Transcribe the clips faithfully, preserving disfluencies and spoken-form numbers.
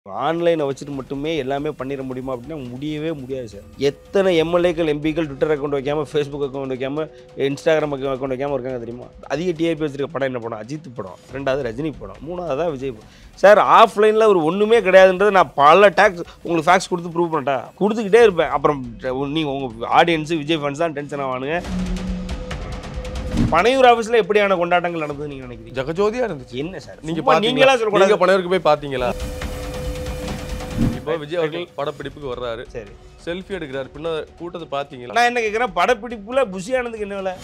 ஆன்லைனை வச்சுட்டு மட்டுமே எல்லாமே பண்ணிட முடியுமா அப்படின்னா முடியவே முடியாது சார். எத்தனை எம்எல்ஏக்கள் எம்பிக்கள் ட்விட்டர் அக்கௌண்ட் வைக்காமல் ஃபேஸ்புக் அக்கௌண்ட் வைக்காமல் இன்ஸ்டாகிராம் அக்கௌண்ட் வைக்காமல் இருக்காங்க தெரியுமா? அதிக டிஆர்பி வச்சிருக்க படம் என்ன படம்? அஜித் படம், ரெண்டாவது ரஜினி படம், மூணாவது தான் விஜய் படம். சார் ஆஃப்லைனில் ஒரு ஒன்றுமே கிடையாதுன்றது நான் பல டேக்ஸ் உங்களுக்கு ஃபேக்ஸ் கொடுத்து ப்ரூவ் பண்ணிட்டா கொடுத்துக்கிட்டே இருப்பேன். அப்புறம் நீங்கள் உங்கள் ஆடியன்ஸு விஜய் ஃபேன்ஸ் தான் டென்ஷன் ஆவானுங்க. பனையூர் ஆஃபீஸில் எப்படியான கொண்டாட்டங்கள் நடந்தது நீங்கள் நினைக்கிறீங்க? ஜகஜோதியா இருந்துச்சு. என்ன சார் நீங்கள் நீங்களா சொல்லக்கூடாது. பனையூருக்கு போய் பார்த்தீங்களா? இப்போ விஜய் அவர்கள் படப்பிடிப்புக்கு வர்றாரு, சரி செல்ஃபி எடுக்கிறாரு, பின்ன கூட்டத்தை பார்த்தீங்களா? நான் என்ன கேட்குறேன், படப்பிடிப்புல புஷி ஆனதுக்கு என்ன வேலை?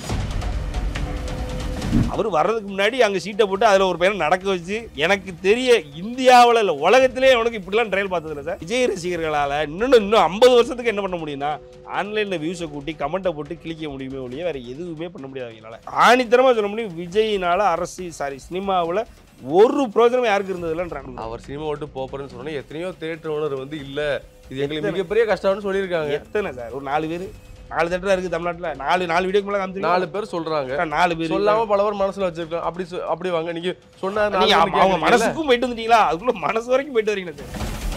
அவர் வர்றதுக்கு முன்னாடி அங்கே சீட்டை போட்டு அதில் ஒரு பையனை நடக்க வச்சு எனக்கு தெரிய இந்தியாவில் இல்லை உலகத்திலே அவனுக்கு இப்படிலாம் ட்ரையல் பார்த்ததில்ல சார். விஜய் ரசிகர்களால் இன்னும் இன்னும் ஐம்பது வருஷத்துக்கு என்ன பண்ண முடியும்னா ஆன்லைனில் வியூஸை கூட்டி கமெண்ட்டை போட்டு கிளிக்க முடியுமே ஒழிய வேறு எதுவுமே பண்ண முடியாது அவங்களால. ஆணித்தரமாக சொல்ல முடியும், விஜயினால் அரசு சாரி சினிமாவில் ஒரு பிரோஜனம் யாருக்கு இருந்ததுலன்றாங்க. அவர் சினிமா விட்டு போறேன்னு சொன்னா எத்தனையோ தியேட்டர் ஓனர் வந்து இல்ல இது எங்களுக்கு மிகப்பெரிய கஷ்டம்னு சொல்லியிருக்காங்க. எத்தனை சார்? ஒரு நாலு பேர் நாலு தேட்டரா இருக்கு தமிழ்நாட்டுல. நாலு நாலு வீடியோக்கு மேல காமிச்சு நாலு பேர் சொல்றாங்க. நாலு பேர் சொல்லாம பல பேர் மனசுல வச்சிருக்காங்க. அப்படி அப்படி வாங்க நீங்க சொன்னா அவங்க மனசுக்கும் போயிட்டு வந்துட்டீங்களா? அதுக்குள்ள மனசு வரைக்கும் போயிட்டு வரீங்க sir.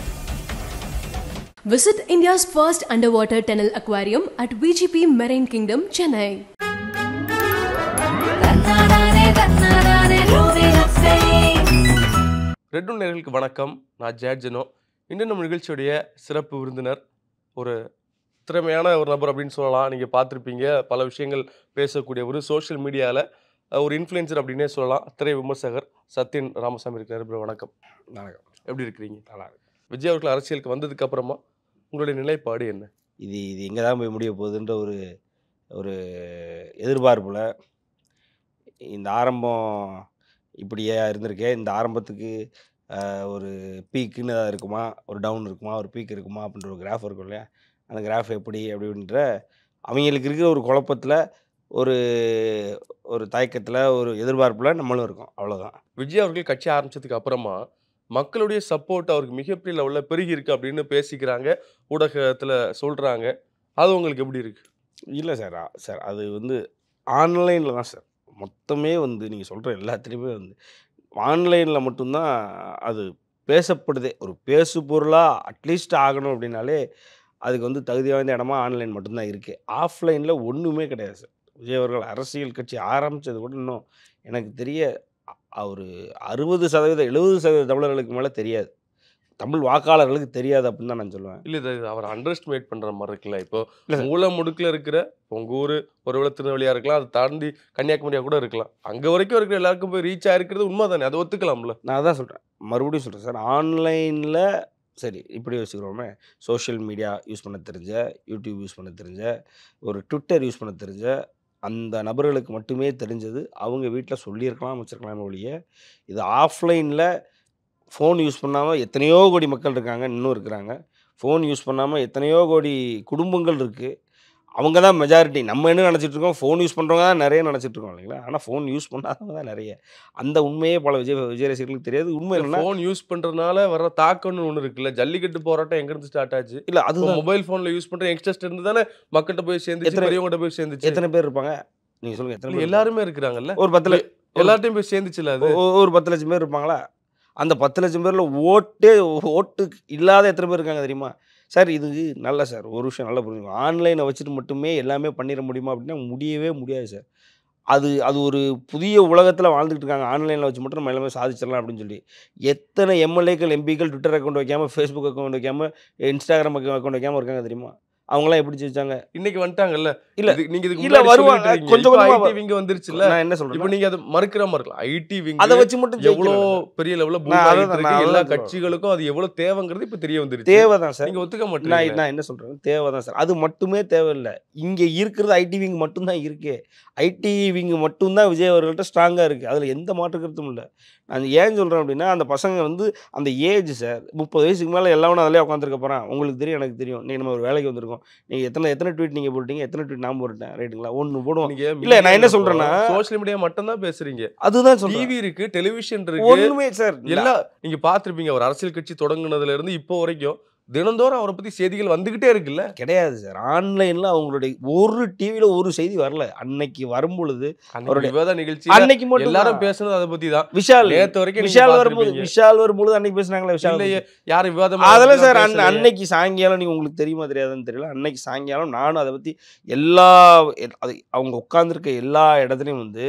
Visit India's first underwater tunnel aquarium at V G P Marine Kingdom, Chennai. Red One நேயர்களுக்கு வணக்கம். நான் ஜேட்ஜனோ. இன்று நம்ம நிகழ்ச்சியுடைய சிறப்பு விருந்தினர் ஒரு திறமையான ஒரு நபர் அப்படின்னு சொல்லலாம். நீங்கள் பார்த்துருப்பீங்க, பல விஷயங்கள் பேசக்கூடிய ஒரு சோஷியல் மீடியாவில் ஒரு இன்ஃப்ளூயன்சர் அப்படின்னே சொல்லலாம். திரை விமர்சகர் சத்யன் ராமசாமி இருக்கிறார். ப்ரோ வணக்கம். வணக்கம். எப்படி இருக்கிறீங்க? நல்லா இருக்கு. விஜய் அவர்கள் அரசியலுக்கு வந்ததுக்கு அப்புறமா உங்களுடைய நிலைப்பாடு என்ன? இது இது எங்கே தான் போய் முடிய போகுதுன்ற ஒரு ஒரு எதிர்பார்ப்பில் இந்த ஆரம்பம் இப்படியே இருந்திருக்கே, இந்த ஆரம்பத்துக்கு ஒரு பீக்குன்னு ஏதாவது இருக்குமா, ஒரு டவுன் இருக்குமா, ஒரு பீக் இருக்குமா அப்படின்ற ஒரு கிராஃப் இருக்கும் இல்லையா? அந்த கிராஃப் எப்படி அப்படின்ற அவங்களுக்கு இருக்கிற ஒரு குழப்பத்தில், ஒரு ஒரு தயக்கத்தில், ஒரு எதிர்பார்ப்பில் நம்மளும் இருக்கோம். அவ்வளோதான். விஜய் அவர்கள் கட்சி ஆரம்பித்ததுக்கு அப்புறமா மக்களுடைய சப்போர்ட் அவருக்கு மிகப்பெரிய லெவலில் பெருகி இருக்கு அப்படின்னு பேசிக்கிறாங்க, ஊடகத்தில் சொல்கிறாங்க. அது உங்களுக்கு எப்படி இருக்குது? இல்லை சார், சார் அது வந்து ஆன்லைனில் தான் சார் மொத்தமே வந்து நீங்கள் சொல்கிற எல்லாத்துலேயுமே வந்து ஆன்லைனில் மட்டும்தான் அது பேசப்படுதே. ஒரு பேசு பொருளாக அட்லீஸ்ட் ஆகணும் அப்படின்னாலே அதுக்கு வந்து தகுதி வாய்ந்த இடமா ஆன்லைன் மட்டும்தான் இருக்குது. ஆஃப்லைனில் ஒன்றுமே கிடையாது சார். விஜய் அவர்கள் அரசியல் கட்சி ஆரம்பித்தது கூட இன்னும் எனக்கு தெரிய ஒரு அறுபது சதவீதம் எழுபது சதவீத தமிழர்களுக்கு மேலே தெரியாது, தமிழ் வாக்காளர்களுக்கு தெரியாது அப்படின்னு தான் நான் சொல்லுவேன். இல்லை, இது அவர் அண்டர் எஸ்டிமேட் பண்ணுற மாதிரி இருக்குல்ல. இப்போ மூல முடுக்கில் இருக்கிற உங்கள் ஊர் ஒருவேளை திருநெல்வேலியாக இருக்கலாம், அதை தாண்டி கன்னியாகுமரியாக கூட இருக்கலாம், அங்கே வரைக்கும் இருக்கிற எல்லாருக்கும் போய் ரீச் ஆகிருக்கிறது உண்மை தானே? அதை ஒத்துக்கலாம்ல? நான் தான் சொல்கிறேன், மறுபடியும் சொல்கிறேன் சார். ஆன்லைனில் சரி இப்படி வச்சுக்கிறோமே, சோஷியல் மீடியா யூஸ் பண்ண தெரிஞ்ச, யூடியூப் யூஸ் பண்ண தெரிஞ்ச, ஒரு ட்விட்டர் யூஸ் பண்ண தெரிஞ்ச அந்த நபர்களுக்கு மட்டுமே தெரிஞ்சது. அவங்க வீட்டில் சொல்லியிருக்கலாம், வச்சுருக்கலாமே ஒழிய இது ஆஃப்லைனில் ஃபோன் யூஸ் பண்ணாமல் எத்தனையோ கோடி மக்கள் இருக்காங்க, இன்னும் இருக்கிறாங்க. ஃபோன் யூஸ் பண்ணாமல் எத்தனையோ கோடி குடும்பங்கள் இருக்குது. அவங்க தான் மெஜாரிட்டி. நம்ம என்ன நினச்சிட்ருக்கோம், ஃபோன் யூஸ் பண்ணுறவங்க தான் நிறைய நினச்சிட்ருக்கோம் இல்லைங்களா? ஆனால் ஃபோன் யூஸ் பண்ணாதவங்க தான் நிறைய. அந்த உண்மையே பல விஜய் விஜய் ரசிகர்களுக்கு தெரியாது. உண்மை இல்லைன்னா ஃபோன் யூஸ் பண்ணுறதுனால வர தாக்கம்னு ஒன்று இருக்குல்ல. ஜல்லிக்கட்டு போராட்டம் எங்கேருந்து ஸ்டார்ட் ஆச்சு? இல்லை, அது மொபைல் ஃபோனில் யூஸ் பண்ணுற யங்ஸ்டர்ஸ் இருந்து தானே மக்கள்கிட்ட போய் சேர்ந்து, பெரியவங்ககிட்ட போய் சேர்ந்துச்சு. எத்தனை பேர் இருப்பாங்க நீங்கள் சொல்லுங்கள்? எத்தனை பேர்? எல்லாருமே இருக்கிறாங்கல்ல. ஒரு பத்து லட்சம் எல்லார்ட்டையும் போய் சேர்ந்துச்சுல. அது ஒரு பத்து லட்சம் பேர் இருப்பாங்களா? அந்த பத்து லட்சம் பேரில் ஓட்டே ஓட்டு இல்லாத எத்தனை பேர் இருக்காங்க தெரியுமா சார்? இது நல்ல சார் ஒரு விஷயம் நல்லா புரிஞ்சுக்கணும். ஆன்லைனை வச்சுட்டு மட்டுமே எல்லாமே பண்ணிட முடியுமா அப்படின்னா முடியவே முடியாது சார். அது அது ஒரு புதிய உலகத்தில் வாழ்ந்துட்டு இருக்காங்க. ஆன்லைனில் வச்சு மட்டும் நம்ம எல்லாமே சாதிச்சிடலாம் அப்படின்னு சொல்லி எத்தனை எம்எல்ஏக்கள் எம்பிக்கள் ட்விட்டர் அக்கௌண்ட் வைக்காமல் ஃபேஸ்புக் அக்கௌண்ட் வைக்காமல் இன்ஸ்டாகிராம் அக்கௌண்ட் வைக்காமல் இருக்காங்க தெரியுமா? அவங்களாம் எப்படி ஜெயிச்சாங்க? இன்னைக்கு வந்துட்டாங்கல்ல. இல்ல நீங்க இதுக்கு இல்ல வருவாங்க, கொஞ்சம் ஐடி விங் வந்துருச்சுல. நான் என்ன சொல்றேன், இப்போ நீங்க அது மறுக்கிற மாதிரி இருக்கலாம். ஐடி விங் அதை வச்சு மட்டும் எவ்வளவு பெரிய லெவல்ல பூம் ஆயிட்டு இருக்கு. எல்லா கட்சிகளுக்கும் அது எவ்வளவு தேவைங்கிறது இப்ப தெரிய வந்துருச்சு. தேவைதான் சார். நீங்க ஒத்துக்க மாட்டீங்க. நான் என்ன சொல்றேன், தேவைதான் சார். அது மட்டுமே தேவையில்லை. இங்க இருக்கிறது ஐடி விங் மட்டும்தான் இருக்கு. ஐடி விங் மட்டும்தான் விஜய் அவர்கள்ட்ட ஸ்ட்ராங்கா இருக்கு. அதுல எந்த மாற்று கருத்தும் இல்லை. நான் ஏன் சொல்கிறேன் அப்படின்னா, அந்த பசங்க வந்து அந்த ஏஜ் சார் முப்பது வயசுக்கு மேலே எல்லாமே அதிலே உட்காந்துருக்க போகிறான். உங்களுக்கு தெரியும், எனக்கு தெரியும். நீங்கள் நம்ம ஒரு வேலைக்கு வந்திருக்கோம். நீங்கள் எத்தனை எத்தனை ட்வீட் நீங்கள் போட்டீங்க, எத்தனை ட்வீட் நான் போட்டேன், ரைட்டுங்களா? ஒன்று போடுவோம். இல்லை, நான் என்ன சொல்கிறேன்னா, சோஷியல் மீடியா மட்டும் தான் பேசுறீங்க. அதுதான் சொல்றேன். டிவி இருக்கு, டெலிவிஷன் இருக்கு, ஒன்றுமே சார் எல்லாம் நீங்கள் பார்த்துருப்பீங்க. ஒரு அரசியல் கட்சி தொடங்குனதுல இருந்து இப்போ வரைக்கும் தினந்தோறும் அவரை பத்தி செய்திகள் வந்துகிட்டே இருக்குல்ல. கிடையாது சார். ஆன்லைன்ல அவங்களுடைய ஒரு டிவில ஒரு செய்தி வரல. அன்னைக்கு வரும்பொழுது அன்னைக்கு அவருடைய விவாத நிகழ்ச்சியில அன்னைக்கு மட்டும் எல்லாரும் தான். பேசுனது அதை பத்தி தான். விஷால் நேத்து வரைக்கும் நீங்க விஷால் வரும்போது பார்த்திருப்பீங்க. விஷால் வரும்போது அன்னைக்கு பேசுனாங்களா விஷால் இல்லையே, பத்தி? யாரும் விவாதம் அதெல்லாம் சார் அன்ன அன்னைக்கு சாயங்காலம் நீங்க உங்களுக்கு தெரியுமா தெரியாதுன்னு தெரியல. அன்னைக்கு சாயங்காலம் நானும் அதை பத்தி எல்லா எ- அது அவங்க உட்கார்ந்திருக்க எல்லா இடத்துலையும் வந்து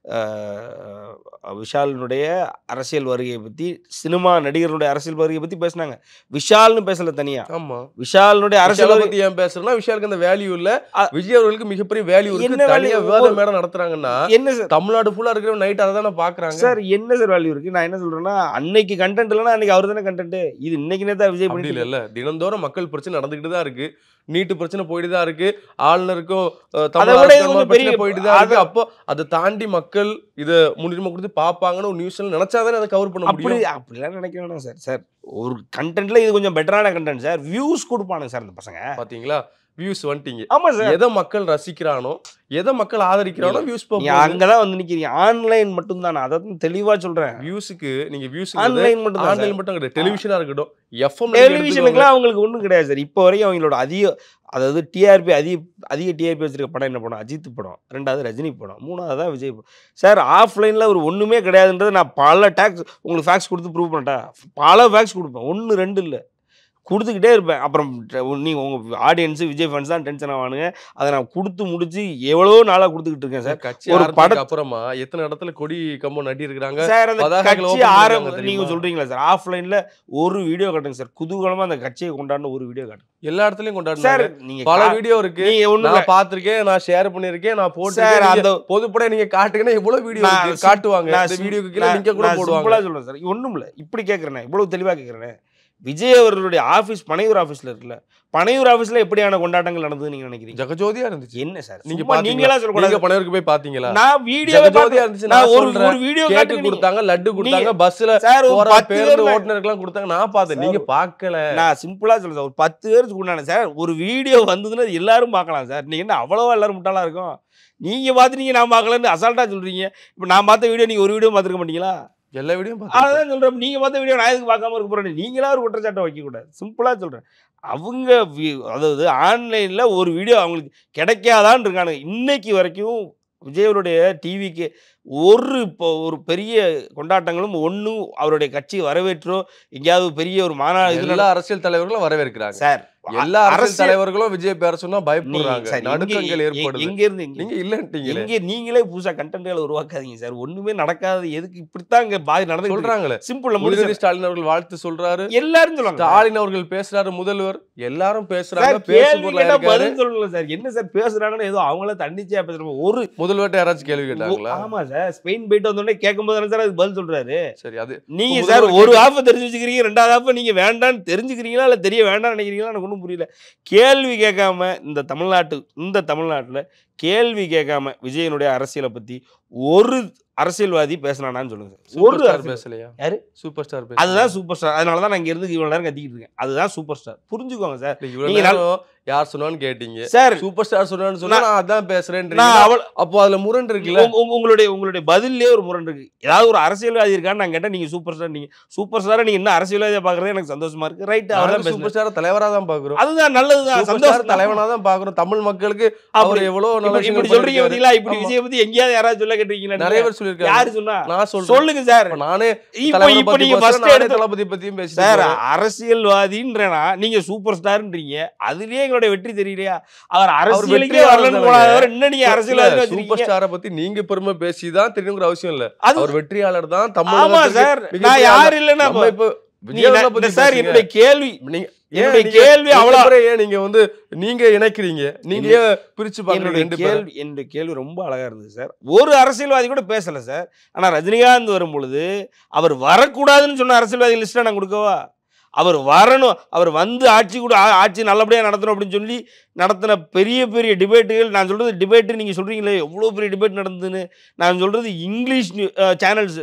அஹ், விஷாலினுடைய அரசியல் வருகையை பத்தி, சினிமா நடிகர்களுடைய அரசியல் வருகையை பத்தி பேசினாங்க. விஷால்னு பேசல தனியா. ஆமா. விஷாலினுடைய அரசியல் விஷாலை வருகை பத்தி ஏன் பேசுறேன்னா, விஷாலுக்கு அந்த வேல்யூ இல்ல. அ- விஜய் அவர்களுக்கு மிகப்பெரிய வேல்யூ இருக்கு. என்ன தனியா value? விவாத ஒரு- மேடம் நடத்துறாங்கன்னா என்ன சார் தமிழ்நாடு ஃபுல்லா இருக்கிற நைட் அதை தானே பாக்குறாங்க. சார் என்ன சார் வேல்யூ இருக்கு? நான் என்ன சொல்றேன்னா, அன்னைக்கு கண்டென்ட் இல்லைன்னா அன்னைக்கு அவர் தானே கண்டென்ட். இது இன்னைக்கு நேத்தா விஜய் அப்படி பண்ணிட்டு இல்ல. தினந்தோறும் மக்கள் பிரச்சனை நடந்துகிட்டு தான் இருக்கு. நீட்டு பிரச்சனை போயிட்டு தான் இருக்கு. ஆளுநருக்கும் அஹ், அதை தமிழ் விட இது அரசுக்கும் கொஞ்சம் பிரச்சனை பெரிய போயிட்டு தான் இருக்கு. அது- அப்போ அதை தாண்டி மக்கள் இதை முன்னுரிமை கொடுத்து பாப்பாங்கன்னு ஒரு நியூஸ்ல நினைச்சாதானே அதை கவர் பண்ண அப்படி முடியும். அப்படிலாம் நினைக்க வேணாம் சார். சார் ஒரு கண்டென்ட்ல இது கொஞ்சம் பெட்டரான கண்டென்ட் சார். வியூஸ் கொடுப்பானுங்க சார் இந்த பசங்க. பாத்தீங்களா, வியூஸ் வந்துட்டீங்க. ஆமா சார். எதை மக்கள் ரசிக்கிறானோ, எதை மக்கள் ஆதரிக்கிறானோ வியூஸ் நீங்க போகும். அங்கதான் வந்து நிக்கிறீங்க. ஆன்லைன் மட்டும் தான். அதை தான் தெளிவா சொல்றேன். வியூஸுக்கு நீங்க வியூஸ் ஆன்லைன் மட்டும் தான் ஆன்லைன் மட்டும் கிடையாது. டெலிவிஷனா இருக்கட்டும், எஃப்எம் டெலிவிஷனுக்குலாம் அவங்களுக்கு ஒன்றும் கிடையாது சார். இப்போ வரைக்கும் அவங்களோட அதிக அதாவது டிஆர்பி அதிக அதிக டிஆர்பி வச்சிருக்க படம் என்ன படம்? அஜித் படம். ரெண்டாவது ரஜினி படம். மூணாவது தான் விஜய் படம். சார் ஆஃப்லைனில் ஒரு ஒன்றுமே கிடையாதுன்றது நான் பல டேக்ஸ் உங்களுக்கு ஃபேக்ஸ் கொடுத்து ப்ரூவ் பண்ணிட்டா பல ஃபேக்ஸ் கொடுப்பேன். ஒன்று ரெண்டு இல்லை, கொடுத்துக்கிட்டே இருப்பேன். அப்புறம் நீங்கள் உங்கள் ஆடியன்ஸு விஜய் ஃபேன்ஸ் தான் டென்ஷன் ஆவானுங்க. அதை நான் கொடுத்து முடிச்சு எவ்வளோ நாளாக கொடுத்துக்கிட்டு இருக்கேன் சார். கட்சி ஒரு ஒரு படம் அப்புறமா எத்தனை இடத்துல கொடி கம்பம் நட்டி இருக்காங்க. சார் அந்த பதாகைகள் கட்சி open ஆரம்ப பண்ணிருக்காங்க நீங்கள் தெரியுமா? சொல்கிறீங்களா சார், ஆஃப்லைனில் ஒரு வீடியோ காட்டுங்க சார். குதூகலமாக அந்த கட்சியை கொண்டாடின ஒரு வீடியோ காட்டுங்க எல்லா இடத்துலயும் சார். கொண்டாடுறாங்க. நீங்கள் பல வீடியோ இருக்கு. நீங்க ஒண்ணு நான் பாத்திருக்கேன், நான் ஷேர் பண்ணிருக்கேன், நான் சார் போட்டு அந்த பொதுப்பட நீங்க காட்டுங்கன்னா எவ்வளவு வீடியோ நான் இருக்கு sim- காட்டுவாங்க. நான் இந்த sim- வீடியோக்கு கீழே நான் லிங்க கூட நான் போடுவாங்க. சிம்பிளா சொல்றேன் சார். ஒண்ணும் இல்ல, இப்படி கேட்கறேன், இவ்வளவு தெளிவா கேட்கறேன். விஜய் அவர்களுடைய ஆபீஸ் பனையூர் ஆபீஸ்ல இருக்குல்ல, பனையூர் ஆபீஸ்ல எப்படியான கொண்டாட்டங்கள் நடந்ததுன்னு நீங்க நினைக்கிறீங்க? ஜகஜோதியா இருந்துச்சு. என்ன சார் நீங்க சும்மா நீங்களா பாத்தீங்களா? நீங்க சொல்லக்கூடாது. பனையூருக்கு போய் பாத்தீங்களா? நான் வீடியோ ஜகஜோதியா இருந்துச்சு. நான் நான் ஒரு சொல்றேன். ஒரு வீடியோ கேக்கு காட்டுங்க. கொடுத்தாங்க, லட்டு கொடுத்தாங்க, நீங்க- பஸ்ல சார் ஒரு போற பத்து பேருந்து பேர் ஓட்டுநருக்குலாம் கொடுத்தாங்க. நான் பார்த்தேன். நீங்க பார்க்கல. நான் சிம்பிளா சொல்றேன் சார். ஒரு பத்து பேருக்கு உண்டான சார் ஒரு வீடியோ வந்ததுன்னா அது எல்லாரும் பார்க்கலாம் சார். நீங்க என்ன அவ்வளவா எல்லாரும் முட்டாளா இருக்கும்? நீங்க பார்த்துட்டீங்க நான் பார்க்கலன்னு அசால்ட்டா சொல்றீங்க. இப்போ நான் பார்த்த வீடியோ நீங்க ஒரு வீடியோ பார்த்துருக்க மாட்டீங்களா? எல்லா வீடியோ பார்த்தேன். அதான் சொல்றேன். நீங்க பார்த்த வீடியோ நான் எதுக்கு பார்க்காம இருக்க போறேன்? நீங்களா ஒரு குற்றச்சாட்டை வைக்க கூடாது. சிம்பிளா சொல்றேன். அவங்க வி- அதாவது ஆன்லைன்ல ஒரு வீடியோ அவங்களுக்கு கிடைக்காதான்னு இருக்கானுங்க. இன்னைக்கு வரைக்கும் விஜயவருடைய டிவிக்கு ஒரு இப்போ ஒரு பெரிய கொண்டாட்டங்களும் ஒன்றும் அவருடைய கட்சி வரவேற்றோ எங்கேயாவது பெரிய ஒரு மாநாடு இதுல எல்லா அரசியல் தலைவர்களும் வரவேற்கிறாங்க. சார் எல்லா அரசியல் அரசியல் தலைவர்களும் விஜய் பேர சொன்னா நீ- பயப்படுறாங்க. சார், எங்க- நடுக்கங்கள் எ- ஏற்படுது. எங்க இருந்து எங்க- நீங்க இல்லன்ட்டீங்களே. எங்க நீங்களே புதுசா கண்டென்ட்களை உருவாக்காதீங்க சார். ஒண்ணுமே நடக்காது. எதுக்கு இப்படித்தான் இங்க பாதி நடந்து சொல்றாங்களே. சிம்பிள் உதயநிதி ஸ்டாலின் அவர்கள் வாழ்த்து சொல்றாரு. எல்லாரும் சொல்லுவாங்க. ஸ்டாலின் அவர்கள் பேசுறாரு, முதல்வர் எல்லாரும் பேசுறாங்க. சார், கேள்வி பேசுபொருளா கேட்டா இருக்காரு. பதில் சொல்லல சார். என்ன சார் பேசுறாங்கன்னு ஏதோ அவங்கள தன்னிச்சையா பேசுறாங்க. ஒரு முதல்வர்ட்ட யாராச்சும் கேள்வி கேட்டாங்களா? ஆமா சார், ஸ்பெயின் போயிட்டு வந்தோடனே கேட்கும்போது தானே சார் அது பதில் சொல்றாரு. சரி, அது நீங்க முதல்வர் சார் ஒரு கேட்க- ஆஃப் தெரிஞ்சு வச்சுக்கிறீங்க, ரெண்டாவது ஆஃப் நீங்க வேண்டாம்னு தெரிஞ்சுக்கிறீங்களா இல்ல தெரிய வேண்டாம்னு நினைக்கிறீங்களா? எனக்கு ஒன்றும் புரியல. கேள்வி கேட்காம இந்த தமிழ்நாட்டு இந்த தமிழ்நாட்டுல கேள்வி கேட்காம விஜயனுடைய அரசியலை பத்தி ஒரு அரசியல்வாதி பேசினானான்னு சொல்லுங்க சார். சூப்பர் ஒரு ஸ்டார் அரசியல் பேசலையா? யாரு? சூப்பர் ஸ்டார் அதுதான் சூப்பர் ஸ்டார். அதனால தான் நான் இங்க இருந்து இவ்வளவு நேரம் கத்திக்கிட்டு இருக்கேன். அதுதான் சூப்பர் ஸ்டார். புரிஞ்சுக்கோங்க சார். இவ்வளவு நீங்க நேரம் யார் சொன்னான்னு கேட்டீங்க. சார் சூப்பர் ஸ்டார் சொன்னான்னு சொன்னா நான் அதான் பேசுறேன். நான் அவள் அப்போ அதுல முரண் இருக்குல்ல. உங்க- உங்க- உங்களுடைய உங்களுடைய பதிலே ஒரு முரண் இருக்கு. ஏதாவது ஒரு அரசியல்வாதி இருக்கான்னு நான் கேட்டேன். நீங்க சூப்பர் ஸ்டார், நீங்க சூப்பர் ஸ்டாரை நீங்க என்ன அரசியல்வாதியா பாக்குறது எனக்கு சந்தோஷமா இருக்கு. ரைட், அவர்தான் நாங்க சூப்பர் பேசுறேன். ஸ்டார் தலைவரா தான் பாக்குறோம். அதுதான் நல்லதுதான், சூப்பர் சந்தோஷம். ஸ்டார் தலைவனா தான் பாக்குறோம். தமிழ் மக்களுக்கு அவர் அப்படி எவ்வளவு நல்ல இப்படி- இப்படி விஷயங்கள் சொல்றீங்க பண்ணிருக்காரு. பாத்தீங்களா? இப்படி ஆமா. விஜய் பத்தி எங்கேயாவது யாராவது சொல்ல கேட்டிருக்கீங்களா? நிறைய பேர் சொல்லிருக்காங்க. யாரு சொன்னா? நான் சொல்றேன். சொல்லுங்க சார். இப்ப நானே இப்போ தலைவரை இப்போ பத்தி நீங்க பேசுறேன், ஃபர்ஸ்ட் நானே எடுத்து தளபதி பத்தியும் பேசிட்டு சார் போறேன். அரசியல்வாதின்றனா நீங்க சூப்பர் ஸ்டார்ன்றீங்க. அதுலயே எங்களுடைய வெற்றி தெரியலையா? அவர் அரசியலுக்கே வெற்றியாளர் வரலன்னு தானே. போனாதவர் இன்னும் நீங்க அரசியல்வாதி சூப்பர் வச்சிருக்கீங்க. ஸ்டாரை பத்தி நீங்க பெருமை பேசிதான் தெரியுங்கிற அவசியம் இல்ல. அது அவர் வெற்றியாளர் தான். ஆமா தமிழ் சார். நான் யாரு இல்லைன்னா நம்ம இப்ப நீ விஜய் அவர்களை நான் பத்தி சார் பேசுங்க. என்னுடைய கேள்வி நீங்க என்னுடைய ஏன் கேள்வி நீங்க அவ்வளவு அவ்வளவு ஏன் நீங்க வந்து நீங்க இணைக்கிறீங்க? நீங்க ஏன் பிரிச்சு பாக்குறீங்க என்னுடைய ரெண்டு பேரும்? கேள்வி என்னுடைய கேள்வி ரொம்ப அழகா இருந்தது சார். ஒரு அரசியல்வாதி கூட பேசல சார். ஆனா ரஜினிகாந்த் வரும் பொழுது அவர் வரக்கூடாதுன்னு சொன்ன அரசியல்வாதி லிஸ்ட்டை நான் கொடுக்கவா? அவர் வரணும், அவர் வந்து ஆட்சி கூட ஆ- ஆட்சி நல்லபடியாக நடத்தணும் அப்படின்னு சொல்லி நடத்தின பெரிய பெரிய டிபேட்டுகள். நான் சொல்றது டிபேட்டு, நீங்கள் சொல்கிறீங்களே எவ்வளோ பெரிய டிபேட் நடந்ததுன்னு. நான் சொல்றது இங்கிலீஷ் சேனல்ஸ்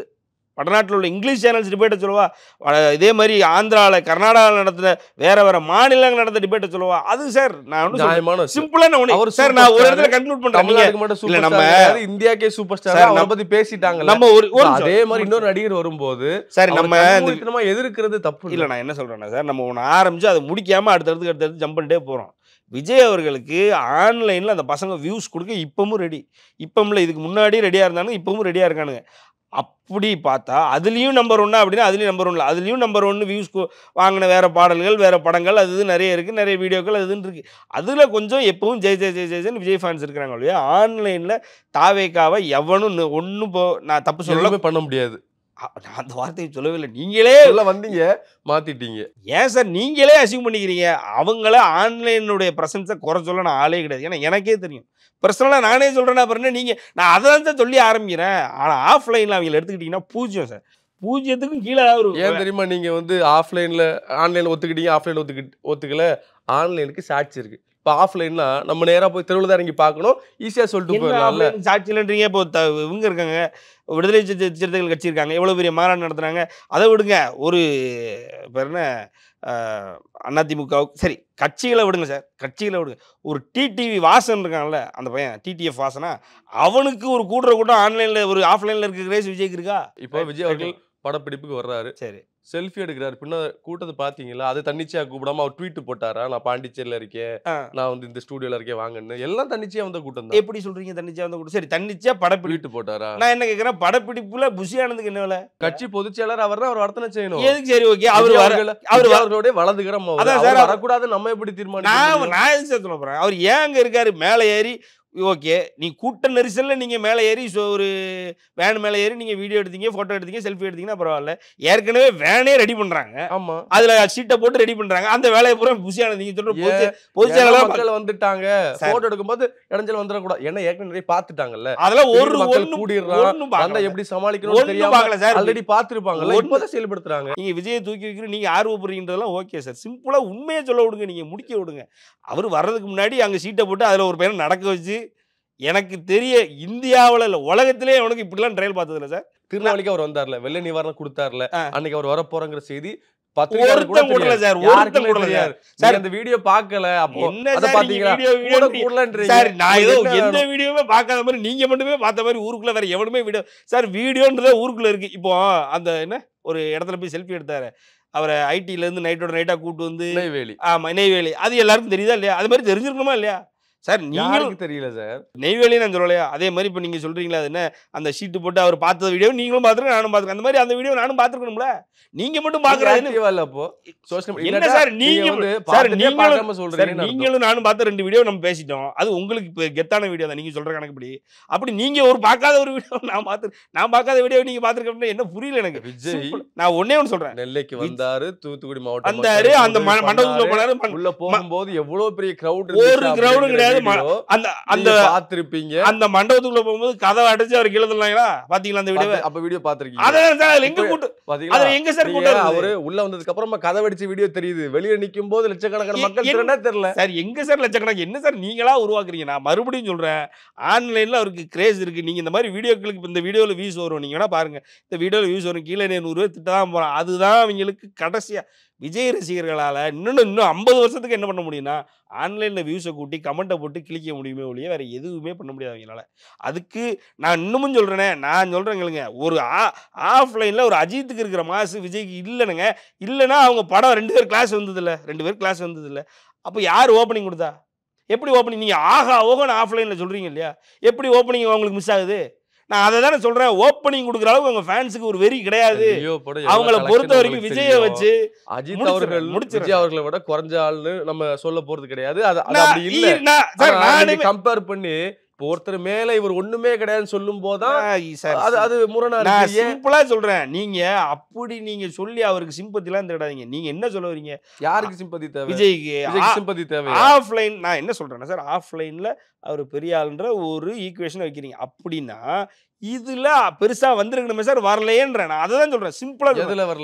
வடநாட்டில் உள்ள இங்கிலீஷ் சேனல்ஸ் டிபேட்டை சொல்லவா? வ- இதே மாதிரி ஆந்திராவில் கர்நாடகாவில் நடத்துகிற வேற வேற மாநிலங்கள் நடந்த டிபேட்டை சொல்லவா? அது சார் நான் ஒன்று நியாயமான விஷயம். சிம்பிளாக நான் ஒன்று அவர் சார் super நான் ஒரு star. இடத்துல கன்க்ளூட் பண்ணுறேன். தமிழ்நாட்டுக்கு மட்டும் இல்ல, சூப்பர் நம்ம- ஸ்டார் கிடையாது, இந்தியாக்கே சூப்பர் ஸ்டார். சார், அவரை நம்ம- பத்தி பேசிட்டாங்கல்ல. நம்ம ஒரு ஒரு அதே நிமிஷம். மாதிரி இன்னொரு நடிகர் வரும்போது சார் நம்ம நம்ம இந்த கண்மூடித்தனமா எதிர்க்கிறது தப்பு இல்லை இல்ல. நான் என்ன சொல்கிறேன்னா சார் நம்ம ஒன்று ஆரம்பித்து அதை முடிக்காமல் அடுத்தடுத்து அடுத்தடுத்து ஜம்ப் பண்ணிட்டே போகிறோம். விஜய் அவர்களுக்கு ஆன்லைனில் அந்த பசங்க வியூஸ் கொடுக்க இப்பவும் ரெடி. இப்பவும் இதுக்கு முன்னாடி ரெடியாக இருந்தானுங்க, இப்பவும் ரெடியாக இருக்கானுங்க. அப்படி பார்த்தா அதுலேயும் நம்பர் ஒன்னா அப்படின்னா அதுலேயும் நம்பர் ஒன்ல அதுலேயும் நம்பர் ஒன்று வியூஸ் வாங்கின வேறு பாடல்கள் வேறு படங்கள் அது இது நிறைய இருக்குது, நிறைய வீடியோக்கள் அது இதுன்னு இருக்குது. அதில் கொஞ்சம் எப்பவும் ஜெய் ஜெய் ஜெய் ஜெய்ன்னு விஜய் ஃபேன்ஸ் இருக்கிறாங்க இல்லையா? ஆன்லைனில் தாவேக்காவை எவனும் ஒன்றும் போ நான் தப்பு சொல்லல, எதுவுமே பண்ண முடியாது. அ- நான் அந்த வார்த்தையை சொல்லவே இல்லை. நீங்களே சொல்ல வந்தீங்க, மாத்திட்டீங்க. ஏன் சார் நீங்களே அசியூம் பண்ணிக்கிறீங்க? அவங்கள ஆன்லைனுடைய ப்ரெசன்ஸை குறை சொல்ல நான் ஆளே கிடையாது. ஏன்னா எனக்கே தெரியும். பர்சனலாக நானே சொல்கிறேன்னா அப்புறம் நீங்கள் நான் அதை தான் சார் சொல்லி ஆரம்பிக்கிறேன். ஆனால் ஆஃப்லைனில் அவங்களை எடுத்துக்கிட்டிங்கன்னா பூஜ்யம் சார். பூஜ்ஜியத்துக்கும் கீழே ஒரு ஏன் தெரியுமா? நீங்க வந்து ஆஃப்லைன்ல ஆன்லைன்ல ஒத்துக்கிட்டீங்க, ஆஃப்லைன்ல ஒத்துக்கிட்டு ஒத்துக்கல. ஆன்லைனுக்கு சாட்சி இருக்கு. இப்போ ஆஃப்லைன்னா நம்ம நேரா போய் தெருவில் தான் இறங்கி பார்க்கணும், ஈஸியா சொல்லிட்டு என்ன போயிடலாம்ல. ஆஃப்லைன் சாட்சியிலன்றீங்க? இப்போ த இவங்க இருக்காங்க, விடுதலை சிறுத்தை- சிறுத்தைகள் கட்சி இருக்காங்க, எவ்வளோ பெரிய மாநாடு நடத்துனாங்க. அதை விடுங்க. ஒரு பேர் என்ன அஹ், அதிமுக சரி கட்சிகளை விடுங்க சார், கட்சிகளை விடுங்க. ஒரு டிடிவி வாசன் இருக்காங்கல்ல, அந்த பையன் டிடிஎஃப் வாசனா, அவனுக்கு ஒரு கூடுற கூட்டம் ஆன்லைனில் ஒரு ஆஃப்லைனில் இருக்க கிரேஸ் விஜய்க்கு இருக்கா? இப்போ விஜய் அவர்கள் படப்பிடிப்புக்கு வர்றாரு, சரி செல்ஃபி எடுக்கிறாரு. பின்ன கூட்டத்தை பாத்தீங்களா? அது தன்னிச்சையா கூப்பிடாம அவர் ட்வீட் போட்டாரா, நான் பாண்டிச்சேரியில இருக்கேன், ஆ. நான் வந்து இந்த ஸ்டூடியோல இருக்கேன் வாங்கன்னு. எல்லாம் தன்னிச்சையா வந்த கூட்டம் தான். எப்படி சொல்றீங்க தன்னிச்சையா வந்து கூட்டம்? சரி தன்னிச்சையா படப்பிடிப்பு. ட்வீட் போட்டாரா? நான் என்ன கேட்குறேன், படப்பிடிப்புல புஷியானதுக்கு என்ன வேலை? கட்சி பொதுச் செயலர் அவர்னா அவர் வர்த்தனை செய்யணும். எதுக்கு? சரி ஓகே, அவர் விஜய் வர அவர்கள- அவர் விஜய் வர- அவர்களுடைய வலதுகரம் அவர். அதான் அவர் சார், அவர்- வரக்கூடாது நம்ம எப்படி நான் தீர்மானிக்க? நான் எதுக்கு சார் சொல்ல போறேன்? அவர் ஏன் அங்க இருக்காரு? மேலே ஏறி ஓகே, நீ கூட்ட நெரிசல்ல நீங்க மேலே ஏறி so ஒரு வேன் மேலே ஏறி நீங்க வீடியோ எடுத்தீங்க, போட்டோ எடுத்தீங்க, செல்ஃபி எடுத்தீங்கன்னா பரவாயில்ல. ஏற்கனவே வேனே ரெடி பண்றாங்க, ஆமா, அதுல சீட்டை போட்டு ரெடி பண்றாங்க. அந்த வேலையை பூரா புஷியான நீங்க சொல்ற ஏன்? பொது பொதுச் ஏன்னா செயலாளர் மக்கள் வந்துட்டாங்க, சார். போட்டோ எடுக்கும்போது இடைஞ்சல் வந்துடக்கூடாது. ஏன்னா ஏற்கனவே நிறைய பாத்துட்டாங்கல்ல. அதெல்லாம் ஒரு திடீர்னு மக்கள் ஒண்ணும் கூடிடுறான், ஒண்ணும் வந்தா பார்க்கல. எப்படி சமாளிக்கணும்னு ஒண்ணும் தெரியாம பார்க்கல சார். ஆல்ரெடி பாத்துருப்பாங்கல்ல, ஒண்ணு- இப்பதான் செயல்படுத்துறாங்க. நீங்க விஜயை தூக்கி வைக்கிற நீங்க ஆர்வப்படுறீங்கன்றதெல்லாம் ஓகே சார். சிம்பிளா உண்மையை சொல்ல விடுங்க, நீங்க முடிக்க விடுங்க. அவர் வர்றதுக்கு முன்னாடி அங்க சீட்டை போட்டு அதுல ஒரு பையனை நடக்க வச்சு, எனக்கு தெரிய இந்தியாவில் இல்லை உலகத்திலே அவனுக்கு இப்படிலாம் ட்ரையல் பார்த்தது இல்லை சார். திருநாளைக்கு அவர் வந்தார்ல, வெள்ள நிவாரணம் கொடுத்தார்ல, ஆ. அன்னைக்கு அவர் வர போறங்கிற செய்தி ஒருத்தன் கூடல சார், ஒருத்தன் கூடல சார். சார் அந்த வீடியோ பார்க்கல. அப்போ என்ன அத சார் பாத்தீங்களா? நீங்க வீடியோ கூட வீடியோ கூடலன்றீங்க. சார், நான் ஏதோ உங்களுக்கு என்ன எந்த வேணும்? வீடியோவுமே பார்க்காத மாதிரி நீங்க மட்டுமே பார்த்த மாதிரி ஊருக்குள்ள வேற எவனுமே வீடியோ சார் வீடியோன்றதே ஊருக்குள்ள இருக்கு. இப்போ அந்த என்ன ஒரு இடத்துல போய் செல்ஃபி எடுத்தாரு, அவரை ஐடில இருந்து நைட்டோட நைட்டா கூட்டு வந்து நெய்வேலி. ஆமா நெய்வேலி, அது எல்லாருக்கும் தெரியுதா இல்லையா? அது மாதிரி தெரிஞ்சிருக்கணுமா இல்லையா சார்? நீங்களும் யாருக்கு தெரியல சார். நெய்வேலி நான் சொல்லலையா? அதே மாதிரி இப்போ நீங்க சொல்றீங்களா அது என்ன அந்த ஷீட்டு போட்டு அவர் பார்த்த வீடியோ நீங்களும் பார்த்துருக்கேன், நானும் பார்த்துருக்கேன். அந்த மாதிரி அந்த வீடியோ நானும் பார்த்துருக்கணும்ல. நீங்க மட்டும் பாக்குறது ஆக்டிவா இல்ல அப்போ சோஷியல் மீடியா. என்ன சார் நீங்க வந்து சார் பார்த்துட்டே நீங்களும் பார்க்காம சார் சொல்றீங்கன்னு அர்த்தம். நீங்களும் நானும் பார்த்த ரெண்டு வீடியோ நம்ம பேசிட்டோம். அது உங்களுக்கு இப்போ கெத்தான வீடியோ தான் நீங்க சொல்ற கணக்குப்படி. அப்படி நீங்க ஒரு பார்க்காத ஒரு வீடியோ நான் பார்த்து நான் பார்க்காத வீடியோ நீங்க பார்த்துருக்கோம்னா என்ன புரியல எனக்கு. விஜய் Simple. நான் ஒண்ணே ஒன்று சொல்றேன். நெல்லைக்கு வந்தாரு, தூத்துக்குடி மாவட்டம் வந்தாரு, அந்த ம- மண்டபத்துக்குள்ள போனாரு. ம- உள்ள போகும்போது எவ்வளவு பெரிய கிரவுட் ஒரு கிரவுடும் கிடையாது. ம- அந்த அந்த பாத்திருப்பீங்க. அந்த மண்டபத்துக்குள்ள போகும்போது கதவை அடைச்சு அவர் கீழே தள்ளாங்களா? பாத்தீங்களா அந்த வீடியோ? அப்ப வீடியோ பாத்திருக்கீங்க. அதான் சார், அதுல எங்க இப்ப- கூட்டு பாத்தீங்களா? அதுல எங்க சார் நீங்க கூட்டம் இருக்குது? அவரு உள்ள வந்ததுக்கு அப்புறமா கதை வெடிச்ச வீடியோ தெரியுது. வெளிய நிக்கும் போது லட்சக்கணக்கான எ- மக்கள் எங்க- திரண்டா தெரியல. சார் எங்க சார் லட்சக்கணக்கு? என்ன சார் நீங்களா உருவாக்குறீங்க? நான் மறுபடியும் சொல்றேன், ஆன்லைன்ல அவருக்கு கிரேஸ் இருக்கு. நீங்க இந்த மாதிரி வீடியோக்களுக்கு இப்ப இந்த வீடியோல வியூஸ் வரும், நீங்க வேணா பாருங்க. இந்த வீடியோல வியூஸ் வரும், கீழே நூறு திட்டதான் போறான். அதுதான் அவங்களுக்கு கடைசியா விஜய் ரசிகர்களால இன்னும் இன்னும் ஐம்பது வருஷத்துக்கு என்ன பண்ண முடியும்னா ஆன்லைனில் வியூஸை கூட்டி கமெண்ட்டை போட்டு கிளிக்க முடியுமே ஒழிய வேறு எதுவுமே பண்ண முடியாது அவங்களால. அதுக்கு நான் இன்னமும் சொல்கிறேனே, நான் சொல்கிறேங்களுங்க, ஒரு ஆ ஆஃப்லைனில் ஒரு அஜித்துக்கு இருக்கிற மாசு விஜய்க்கு இல்லைனுங்க. இல்லைன்னா அவங்க படம் ரெண்டு பேர் கிளாஸ் வந்ததில்லை, ரெண்டு பேர் கிளாஸ் வந்ததில்லை. அப்போ யார் ஓப்பனிங் கொடுத்தா? எப்படி ஓப்பனிங்? நீங்கள் ஆஹா ஓகோன்னு ஆஃப்லைனில் சொல்கிறீங்க இல்லையா? எப்படி ஓப்பனிங் அவங்களுக்கு மிஸ் ஆகுது? நான் அதை தானே சொல்கிறேன். ஓப்பனிங் கொடுக்குற அளவுக்கு அவங்க ஃபேன்ஸுக்கு ஒரு வெறி கிடையாது. லியோ படம் எவ்வளவு அவங்கள collection பொறுத்த வரைக்கும் உங்களுக்கு விஜயை தெரியும். வச்சு அஜித் முடிச்சிடுறேன், அவர்கள் முடிச்சிடுறேன். விஜய் அவர்களை விட குறைஞ்ச ஆள்னு நம்ம சொல்ல போறது கிடையாது. அது அது நான் அப்படி இல்ல. இ- நான் சார் ஆனா நானே நீங்க கம்பேர் பண்ணி இப்போ ஒருத்தர் மேல இவர் ஒண்ணுமே கிடையாதுன்னு சொல்லும் போதுதான் நான் சார் அது அது முரணா நான் இருக்கு. ஏன் சிம்பிளா சொல்றேன். நீங்க அப்படி நீங்க சொல்லி அவருக்கு சிம்பத்திலாம் தேடாதீங்க. நீங்க என்ன சொல்ல வரீங்க? யாருக்கு சிம்பதி தேவை? விஜய்க்கு விஜய்க்கு சிம்பதி தேவை. ஆஃப்லைன் நான் என்ன சொல்றேன்னா சார், ஆஃப்லைன்ல அவர் பெரிய ஆளுன்ற ஒரு ஈக்குவேஷன் வைக்கிறீங்க. அப்படின்னா இதுல பெருசா வந்திருக்கணுமே சார், வரலையேன்றேன். நான் அதை தான் சொல்றேன். சிம்பிளா எதுல வரல?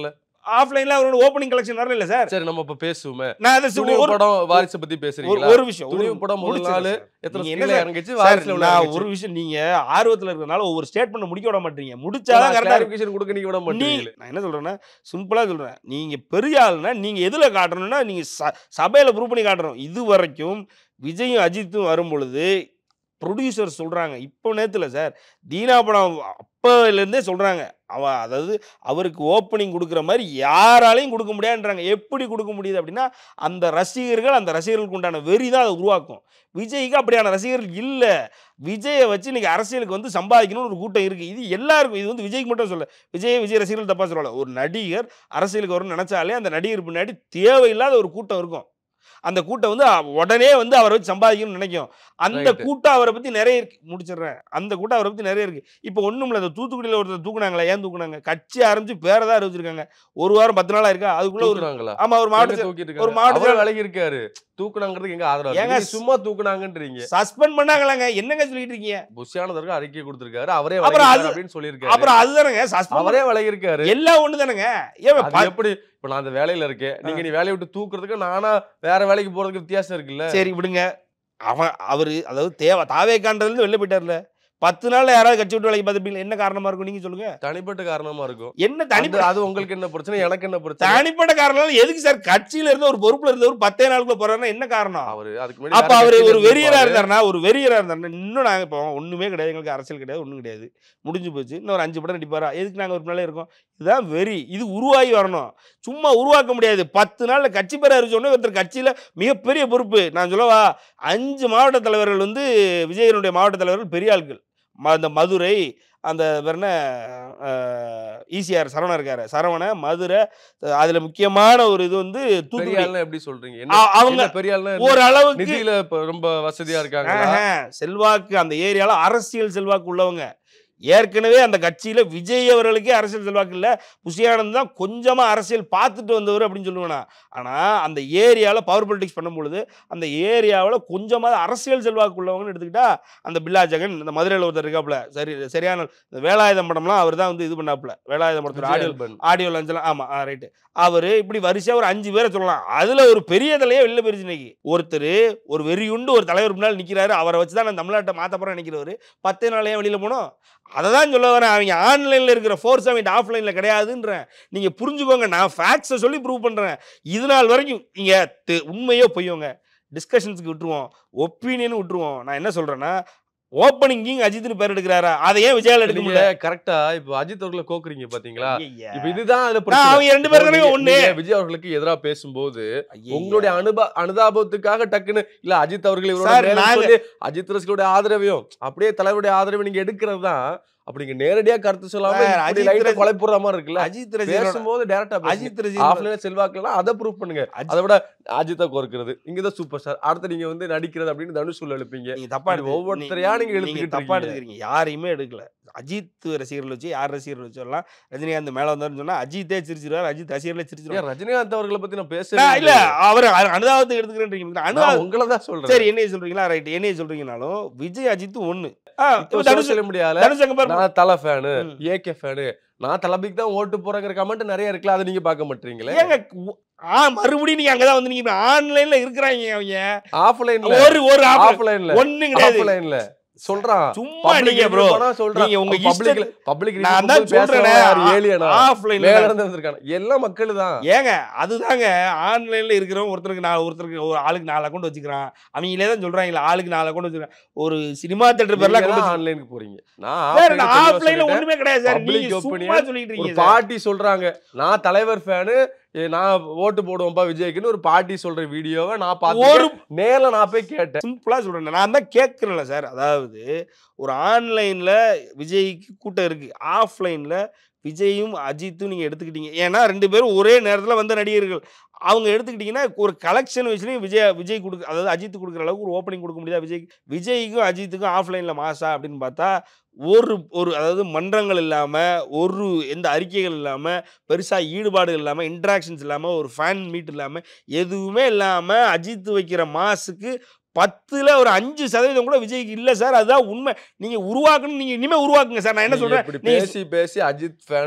ஆஃப்லைன்ல அவரோட ஓப்பனிங் கலெக்ஷன் வரல இல்ல சார். சரி நம்ம இப்ப பேசுவோமே. நான் அத துணிவு ஒரு படம் வாரிசு பத்தி ஒரு பேசுறீங்களா? ஒரு விஷயம் ஒரு துணிவு படம் முதல் முடிச்சிடுறேன் நாள் சார். எத்தனை நீங்க என்ன ஸ்கிரீன்ல சார் இறங்குச்சு, சார் வாரிசுல எவ்வளவு நான் இறங்குச்சு? ஒரு விஷயம் நீங்க ஆர்வத்துல இருக்கறனால ஒவ்வொரு ஸ்டேட்மென்ட் முடிக்க விட மாட்டீங்க. முடிச்சாதான் கரெக்ட்டா இருக்கும். கிளாரிஃபிகேஷன் கொடுக்க நீங்க விட நீ மாட்டீங்களே. நான் என்ன சொல்றேன்னா, சிம்பிளா சொல்றேன். நீங்க பெரிய ஆளுனா நீங்க எதுல காட்டணும்னா, நீங்க ச சபையில ப்ரூவ் பண்ணி காட்டணும். இதுவரைக்கும் விஜயும், அஜித்தும் வரும்பொழுது புரொடியூசர் சொல்றாங்க. இப்போ நேத்து இல்ல சார். தீனா படம் அப்பலேருந்தே சொல்றாங்க. அவ அதாவது அவருக்கு ஓப்பனிங் குடுக்குற மாரி யாராலயும் குடுக்க முடியாதுன்றாங்க. எப்படி குடுக்க முடியுது அப்படின்னா, அந்த ரசிகர்கள் அந்த ரசிகர்களுக்கு உண்டான வெறி தான் அத உருவாக்கும். விஜய்க்கு அப்படியான ரசிகர்கள் இல்ல. விஜய வச்சு இன்னைக்கு அரசியலுக்கு வந்து சம்பாதிக்கணும்னு ஒரு கூட்டம் இருக்கு. இது எல்லாருக்கும் இது வந்து விஜய்க்கு மட்டும் சொல்லல. விஜய், விஜய் ரசிகர்கள் தப்பா சொல்லல. ஒரு நடிகர் அரசியலுக்கு வரணும்னு நெனச்சாலே அந்த நடிகர் பின்னாடி தேவையில்லாத ஒரு கூட்டம் இருக்கும். அந்த கூட்டம் வந்து அ உடனே வந்து அவர வச்சு சம்பாதிக்கணும்னு நெனைக்கும். அந்த ரைட். கூட்டம் அவர பத்தி நெறைய இருக்கு. முடிச்சிடுறேன். அந்த கூட்டம் அவர பத்தி நெறைய இருக்கு. இப்போ ஒண்ணும் இல்ல. அந்த தூத்துக்குடியில ஒருத்தர் தூக்குனாங்களே, ஏன் தூக்குனாங்க? கட்சி ஆரம்பிச்சு பேர தான் அறிவிச்சிருக்காங்க. ஒரு வாரம் பத்து நாள் ஆயிருக்கா? அதுக்குள்ள ஒரு தூக்குனாங்களா? ஆமா ஒரு எங்க மாவட்ட செ தூக்கிட்டு ஒரு இருக்காங்க? மாவட்ட அவரே செயலாளர் விலகி இருக்காரு. தூக்குனாங்கிறதுக்கு எங்க ஆதாரம் இருக்கு? ஏங்க நீங்க சும்மா தூக்குனாங்கன்றீங்க. சஸ்பெண்ட் பண்ணாங்களாங்க. என்னங்க சொல்லிட்டு இருக்கீங்க? புஷியானதற்கு அறிக்கை கொடுத்திருக்காரு. அவரே அப்புறம் விலகி அது இருக்காரு அப்படின்னு சொல்லியிருக்காரு. அப்புறம் அதுதானங்க சஸ்பெண்ட் அவரே விலகி இருக்காரு. எல்லாம் ஒண்ணு தானங்க. ஏன் அது ப எப்படி இப்ப நான் அந்த வேலையில இருக்கேன். ஆ. நீங்க நீ வேலைய விட்டு தூக்குறதுக்கு நானா வேற வேலைக்கு போறதுக்கு வித்தியாசம் இருக்குல்ல? சரி விடுங்க. அவன் அவரு அதாவது தேவ தாவேக்கான்றதுலருந்து வெளில போயிட்டார்ல. பத்து நாள்ல யாராவது கட்சி விட்டு வேலைக்கு பார்த்திருப்பீங்களா? என்ன காரணமா இருக்கும் நீங்க சொல்லுங்க? தனிப்பட்ட காரணமா இருக்கும். என்ன அந்த தனிப்பட்ட அது உங்களுக்கு என்ன பிரச்சனை? எனக்கு என்ன பிரச்சனை? தனிப்பட்ட காரணம் எதுக்கு சார் கட்சியில இருந்து ஒரு பொறுப்புல இருந்தவர் பத்தே நாளுக்குள்ள போறாருன்னா என்ன காரணம்? அவரு அதுக்கு முன்னாடி அப்ப வேற அவரு கட்சியில ஒரு வெறியரா இருந்திருப்பாரு. இருந்தாருன்னா ஒரு வெறியரா இருந்தாருன்னா இன்னும் நாங்க இப்போ ஒண்ணுமே கிடையாது. எங்களுக்கு அரசியல் கிடையாது. ஒண்ணும் கிடையாது. முடிஞ்சு போச்சு. இன்னும் ஒரு அஞ்சு படம் நடிப்பாரா? எதுக்கு நாங்க ஒரு நாளே இருக்கோம்? இதுதான் வெறி. இது உருவாகி வரணும். சும்மா உருவாக்க முடியாது. பத்து நாள்ல கட்சி பேர அறிவிச்ச உடனே ஒருத்தர் கட்சியில மிகப்பெரிய பொறுப்பு. நான் சொல்லவா? அஞ்சு மாவட்ட தலைவர்கள் வந்து விஜயனுடைய மாவட்ட தலைவர்கள் பெரிய ஆட்கள். ம அந்த மதுரை, அந்த வேற என்ன அ ஈசிஆர் சரவணன் இருக்காரு. சரவண, மதுரை அதுல முக்கியமான ஒரு இது வந்து பெரிய தூத்துக்குடி. ஆள்னா எப்படி சொல்றீங்க? அ என்ன அவங்க என்ன பெரிய ஆள்னா என்ன? ஓரளவுக்கு நிதியில இப்ப ரொம்ப வசதியா இருக்காங்களா? ஆஹ, செல்வாக்கு அந்த ஏரியால அரசியல் செல்வாக்கு உள்ளவங்க. ஏற்கனவே அந்த கட்சியில விஜய் அவர்களுக்கே அரசியல் செல்வாக்கு இல்ல. புஷியானந்த் தான் கொஞ்சமா அரசியல் பார்த்துட்டு வந்தவர் அப்படின்னு சொல்லுவேன் நான். ஆனா அந்த ஏரியால பவர் பொலிடிக்ஸ் பண்ணும்பொழுது அந்த ஏரியாவுல கொஞ்சமாவது அரசியல் செல்வாக்கு உள்ளவங்கன்னு எடுத்துக்கிட்டா அந்த பில்லா ஜெகன் இந்த மதுரையில ஒருத்தர் இருக்காப்புல. சரி சரியான இந்த வேலாயுதம் படம்லாம் அவர் தான் வந்து இது பண்ணாப்புல. வேலாயுதம் படத்துல விஜய் ஆடியோ அல்பன். ஆடியோ லான்ச்லாம் ஆமா ஆ ரைட்டு. அவரு இப்படி வரிசையா ஒரு அஞ்சு பேர சொல்லலாம். அதுல ஒரு பெரிய தலையே வெளில போயிருச்சு இன்னைக்கு. ஒருத்தரு ஒரு வெறியுண்டு ஒரு தலைவர் முன்னால நிக்கிறாரு. அவர வச்சு தான் நான் தமிழ்நாட்ட மாத்த போறேன்னு நினைக்கிறவரு. பத்தே நாள்ல ஏன் வெளில போணும்? அத தான் சொல்ல வரேன். அவங்க ஆன்லைன்ல இருக்கிற ஃபோர்ஸ் அவன்ட்ட ஆஃப்லைன்ல கிடையாதுன்றேன். நீங்க புரிஞ்சுக்கோங்க. நான் ஃபேக்ட்ஸ சொல்லி ப்ரூவ் பண்றேன். இது நாள் வரைக்கும் நீங்க து உண்மையோ பொய்யோங்க. டிஸ்கஷன்ஸ்க்கு விட்டுருவோம். ஒப்பீனியன் விட்டுருவோம். நான் என்ன சொல்றேன்னா, ஓப்பனிங் கிங் அஜித்னு பேர் எடுக்கிறாரா? அத ஏன் விஜயால எடுக்க நீங்க முடியல? கரெக்ட்டா இப்ப அஜித் அவர்கள கோக்குறீங்க பாத்தீங்களா? ஐயய்ய! இப்ப இதுதான் அதுல நான் பிரச்சனை. அவங்க ரெண்டு இப்போ பேரும் தானே நீங்க ஒண்ணு. நீங்க விஜய் அவர்களுக்கு எதிரா பேசும்போது ஐயய்ய! உங்களுடைய அனுப அனுதாபத்துக்காக டக்குன்னு இல்ல அஜித் அவர்கள் இவரோட சார் மேல நாங்க சொல்லி அஜித் ரசிகர்களுடைய ஆதரவையும் அப்படியே தலைவருடைய ஆதரவை நீங்க எடுக்கிறது தான். அப்ப நீங்க நேரடியா கருத்து சொல்லாம சார் இப்படி அஜித் லைட்டா ரசி கொலை போடுற மாதிரி இருக்குல்ல? அஜித் ரசிகரோட பேசும்போது டைரக்டா பேசுங்க. அஜித் ரசிகரோட ஆஃப்லைன்ல செல்வாக்குலனா அத ப்ரூவ் பண்ணுங்க. அஜி அத விட அஜித்த கோர்க்கிறது. இங்க தான் சூப்பர் ஸ்டார். அடுத்து நீங்க வந்து நடிக்கிறது அப்படின்னு தனுஷ் சொல்ல எழுப்பீங்க. நீங்க தப்பா இது எடுத்து நீ ஒவ்வொருத்தரையா நீங்க நீங்க இழுத்துக்கிட்டு தப்பா இருக்கீங்க. எடுத்துக்கிறீங்க. யாரையுமே எடுக்கல. அஜித் ரசிகர்கள் வச்சு யார் ரசிகர்கள் வச்சு சொல்லலாம். ரஜினிகாந்த் மேல வந்தாருன்னு சொன்னா அஜித்தே சிரிச்சிருவாரு. அஜித் ரசிகர்களே ஏன் சிரிச்சிருவாங்க. ரஜினிகாந்த் அவர்கள பத்தி நான் பேசவே நான் இல்ல இல்லையே. அவர அனுதாபத்துக்கு எடுத்துக்கிறேன்றீங்க. நான் அனுதாபம் உங்கள தான் சொல்றேன். சரி என்னைய சொல்றீங்களா? ரைட். என்னைய சொல்றீங்கனாலும் விஜய் அஜித்தும் ஒண்ணு. ஆ இப்போ இப்ப தனுஷ் சோசியல் மீடியால தனுஷ் அங்க பாருங்க. நான் தல ஃபேனு, ம். ஏகே ஃபேனு, நான் தளபதிக்கு தான் ஓட்டு போறேங்கிற கமெண்ட் நெறைய இருக்குல்ல. அத நீங்க பார்க்க மாட்டீங்களே. ஏங்க உ- ஆ மறுபடியும் நீங்க அங்க தான் வந்து நீங்க ஆன்லைன்ல இருக்கிறாங்க அவங்க. ஆஃப்லைன்ல ஒரு ஒரு ஆப்ல ஆஃப்லைன்ல ஒண்ணும் கிடையாது. ஆஃப்லைன்ல சொல்றான். சும்மா பப்ளிக் நீங்க ப்ரோ. போனா சொல்றான். நீங்க உங்க பப்ளிக்ல இஷ்டத்துக்கு பப்ளிக் நான் தான் சொல்றேனே யார் ஏலியனா? ஆஃப்லைன்ல மேல இருந்து வந்திருக்கான. எல்லாம் மக்கள் தான். ஏங்க அதுதாங்க ஆன்லைன்ல இருக்கிறவன் ஒருத்தருக்கு நான் ஒருத்தருக்கு ஒரு ஆளுக்கு நாலு அக்கௌண்ட் வச்சுக்கிறான். அவங்களே தான் சொல்றாங்களே ஆளுக்கு நாலு அக்கௌண்ட் வச்சுக்கிறான். ஒரு சினிமா தியேட்டர் பேர்ல நீங்க அக்கௌண்ட் தான் வச்சு ஆன்லைனுக்கு போறீங்க. நான் சார் ஆஃப்லைன்ல நான் தெளிவா ஆஃப்லைன்ல சொல்லிட்டேன். ஒண்ணுமே கிடையாது சார். பப்ளிக் நீங்க சும்மா ஒப்பீனியன் சொல்லிட்டு ஒரு இருக்கீங்க சார். பார்ட்டி சொல்றாங்க. நான் தலைவர் ஃபேனு நான் ஓட்டு போடுவேன்பா விஜய்க்குன்னு ஒரு பார்ட்டி சொல்ற வீடியோவை நான் ஒரு பார்த்துட்டேன். நேர்ல நான் போய் கேட்டேன். சிம்பிளா சொல்றேன். நான் தான் கேட்கிறேன்ல சார். அதாவது ஒரு ஆன்லைன்ல விஜய்க்கு கூட்டம் இருக்கு. ஆஃப்லைன்ல விஜயும் அஜித்தும் நீங்க எடுத்துக்கிட்டீங்க. ஏன்னா ரெண்டு பேரும் ஒரே நேரத்துல வந்த நடிகர்கள். அவங்க எடுத்துக்கிட்டீங்கன்னா ஒரு கலெக்ஷன் வச்சுலயும் விஜய் விஜய் குடுக்க அதாவது அஜித் குடுக்குற அளவுக்கு ஒரு ஓப்பனிங் கொடுக்க முடியாது விஜய். விஜய்க்கும் அஜித்துக்கும் ஆஃப்லைன்ல மாசா அப்படின்னு பார்த்தா ஒரு ஒரு அதாவது மன்றங்கள் இல்லாம, ஒரு எந்த அறிக்கைகள் இல்லாம, பெருசா ஈடுபாடு இல்லாம, இன்டராக்ஷன்ஸ் இல்லாம, ஒரு ஃபேன் மீட் இல்லாம, எதுவுமே இல்லாம அஜித் வைக்கிற மாஸுக்கு பத்துல ஒரு அஞ்சு சதவீதம் கூட விஜய்க்கு இல்ல சார். அதுதான் உண்மை. நீங்க உருவாக்கணும். நீங்க இனிமே உருவாக்குங்க சார். நான் என்ன நீங்க சொல்றேன்? இப்படி நீங்க பேசி பேசி அஜித் ஃபேன்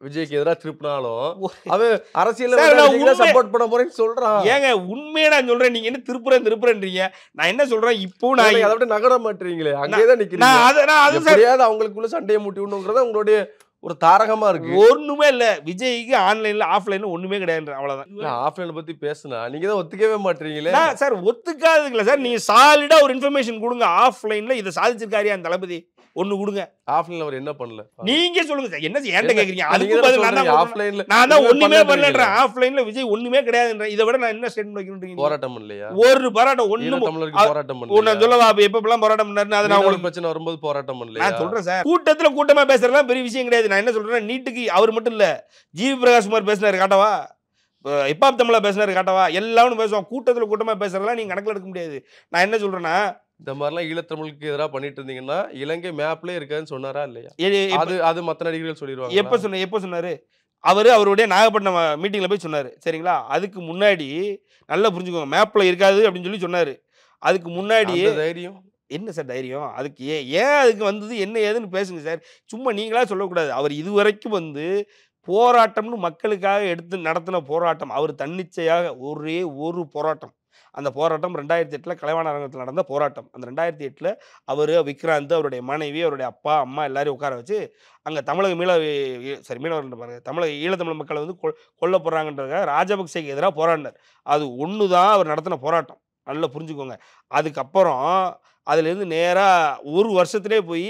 விஜய்க்கு எதிராக திருப்பினாலும் ஓ, அவன் அரசியல்ல சார், வந்து நான் விஜய்க்கு தான் உண்மை- சப்போர்ட் பண்ண போறேன்னு சொல்றான். ஏங்க உண்மையை நான் சொல்றேன், நீங்க என்ன திருப்புறேன் திருப்புறேன்றீங்க. நான் என்ன சொல்றேன் இப்போ நான் நீங்க அதை விட்டு நகர மாட்டீங்களே, அங்கேயே தான் நிக்கிறீங்க. நான் அதை நான் அது சார் எப்படியாவது அவங்களுக்குள்ள சண்டையை மூட்டி விடணுங்கிறத உங்களுடைய ஒரு தாரகமா இருக்கு. ஒண்ணுமே இல்ல. விஜய்க்கு ஆன்லைன்ல ஆஃப்லைன்ல ஒண்ணுமே கிடையாது, அவ்வளவுதான். நான் ஆஃப்லைன் பத்தி பேசினா நீங்க தான் ஒத்துக்கவே மாட்டீங்களே. நான் சார் ஒத்துக்காதுங்களா சார், நீங்க சாலிடா ஒரு இன்ஃபர்மேஷன் கொடுங்க. ஆஃப்லைன்ல இதை சாதிச்சிருக்காரியா அந்த தளபதி ஒண்ணு கொடுங்க. ஆஃப்லைன்ல அவர் என்ன பண்ணல? நீங்க சொல்லுங்க சார், என்ன என்கிட்ட என்ன- கேக்குறீங்க? நீங்க அதுக்கு தானே பதில் நான் தான் சொல்றீங்க, சொல்றேன். ஆஃப்லைன்ல நான் தான் ஒண்ணுமே ஒண்ணுமே பண்ணலன்றீங்க. பண்ணலன்றேன். ஆஃப்லைன்ல விஜய் ஒண்ணுமே கிடையாதுன்றேன். இதை விட நான் என்ன ஸ்டேட்மெண்ட் வைக்கணும்ன்றீங்க? போராட்டம் இல்லையா? ஒரு போராட்டம் ஈழ ஒண்ணும் தமிழருக்கு அ- போராட்டம் நான் பண்ணலையா? சொல்லவா அப்ப எப்பப்பெல்லாம் போராட்டம் பண்ணாருன்னு அதை நான் மீனவர் உங்களுக்கு பிரச்சனை வரும்போது போராட்டம் பண்ணலையா? நான் சொல்றேன் சார். கூட்டத்துல கூட்டமா பேசுறதுலாம் பெரிய விஷயம் கிடையாது. நான் என்ன சொல்றேன், நீட்டுக்கு அவர் மட்டும் இல்ல, ஜிவி பிரகாஷ் குமார் பேசினாரு காட்டவா, ஹிப்ஹாப் தமிழா பேசினாரு காட்டவா, எல்லாரும் பேசுவான். கூட்டத்துல கூட்டமா பேசுறதெல்லாம் நீங்க கணக்குல எடுக்க முடியாது. நான் என்ன சொல்றேன்னா, இந்த மாதிரிலாம் ஈழத்தமிழுக்கு எதிராக பண்ணிட்டு இருந்தீங்கன்னா இலங்கை மேப்லயே இருக்காதுன்னு சொன்னாரா இல்லையா? எ- எப்ப- அது அது மத்த நடிகர்கள் சொல்லிடுவாங்க. எப்ப சொன்ன எப்ப சொன்னாரு அவரு? அவருடைய நாகப்பட்டினம் மீட்டிங்ல போய் சொன்னாரு, சரிங்களா? அதுக்கு முன்னாடி நல்லா புரிஞ்சுக்கோங்க, மேப்ல இருக்காது அப்படின்னு சொல்லி சொன்னாரு. அதுக்கு முன்னாடி அந்த தைரியம் என்ன சார் தைரியம்? அதுக்கு ஏன் ஏன் அதுக்கு வந்தது என்ன ஏதுன்னு பேசுங்க சார். சும்மா நீங்களா சொல்லக்கூடாது. அவர் இதுவரைக்கும் வந்து போராட்டம்னு மக்களுக்காக எடுத்து நடத்தின போராட்டம், அவர் தன்னிச்சையாக ஒரே ஒரு போராட்டம். அந்த போராட்டம் ரெண்டாயிரத்தி எட்டில் கலைவாணர் அரங்கத்தில் நடந்த போராட்டம். அந்த ரெண்டாயிரத்தி எட்டில் அவர், விக்ராந்த், அவருடைய மனைவி, அவருடைய அப்பா அம்மா எல்லாரையும் உட்கார வச்சு அங்கே தமிழக மீள ஈ- சரி மீனவர் பாருங்க, தமிழக ஈழத்தமிழ் மக்களை வந்து கொ கொல்லப்படுறாங்கன்றதுக்காக ராஜபக்சேக்கு எதிராக போராடினார். அது ஒன்று தான் அவர் நடத்தின போராட்டம், நல்லா புரிஞ்சுக்கோங்க. அதுக்கப்புறம் அதுலேருந்து நேராக ஒரு வருஷத்துலேயே போய்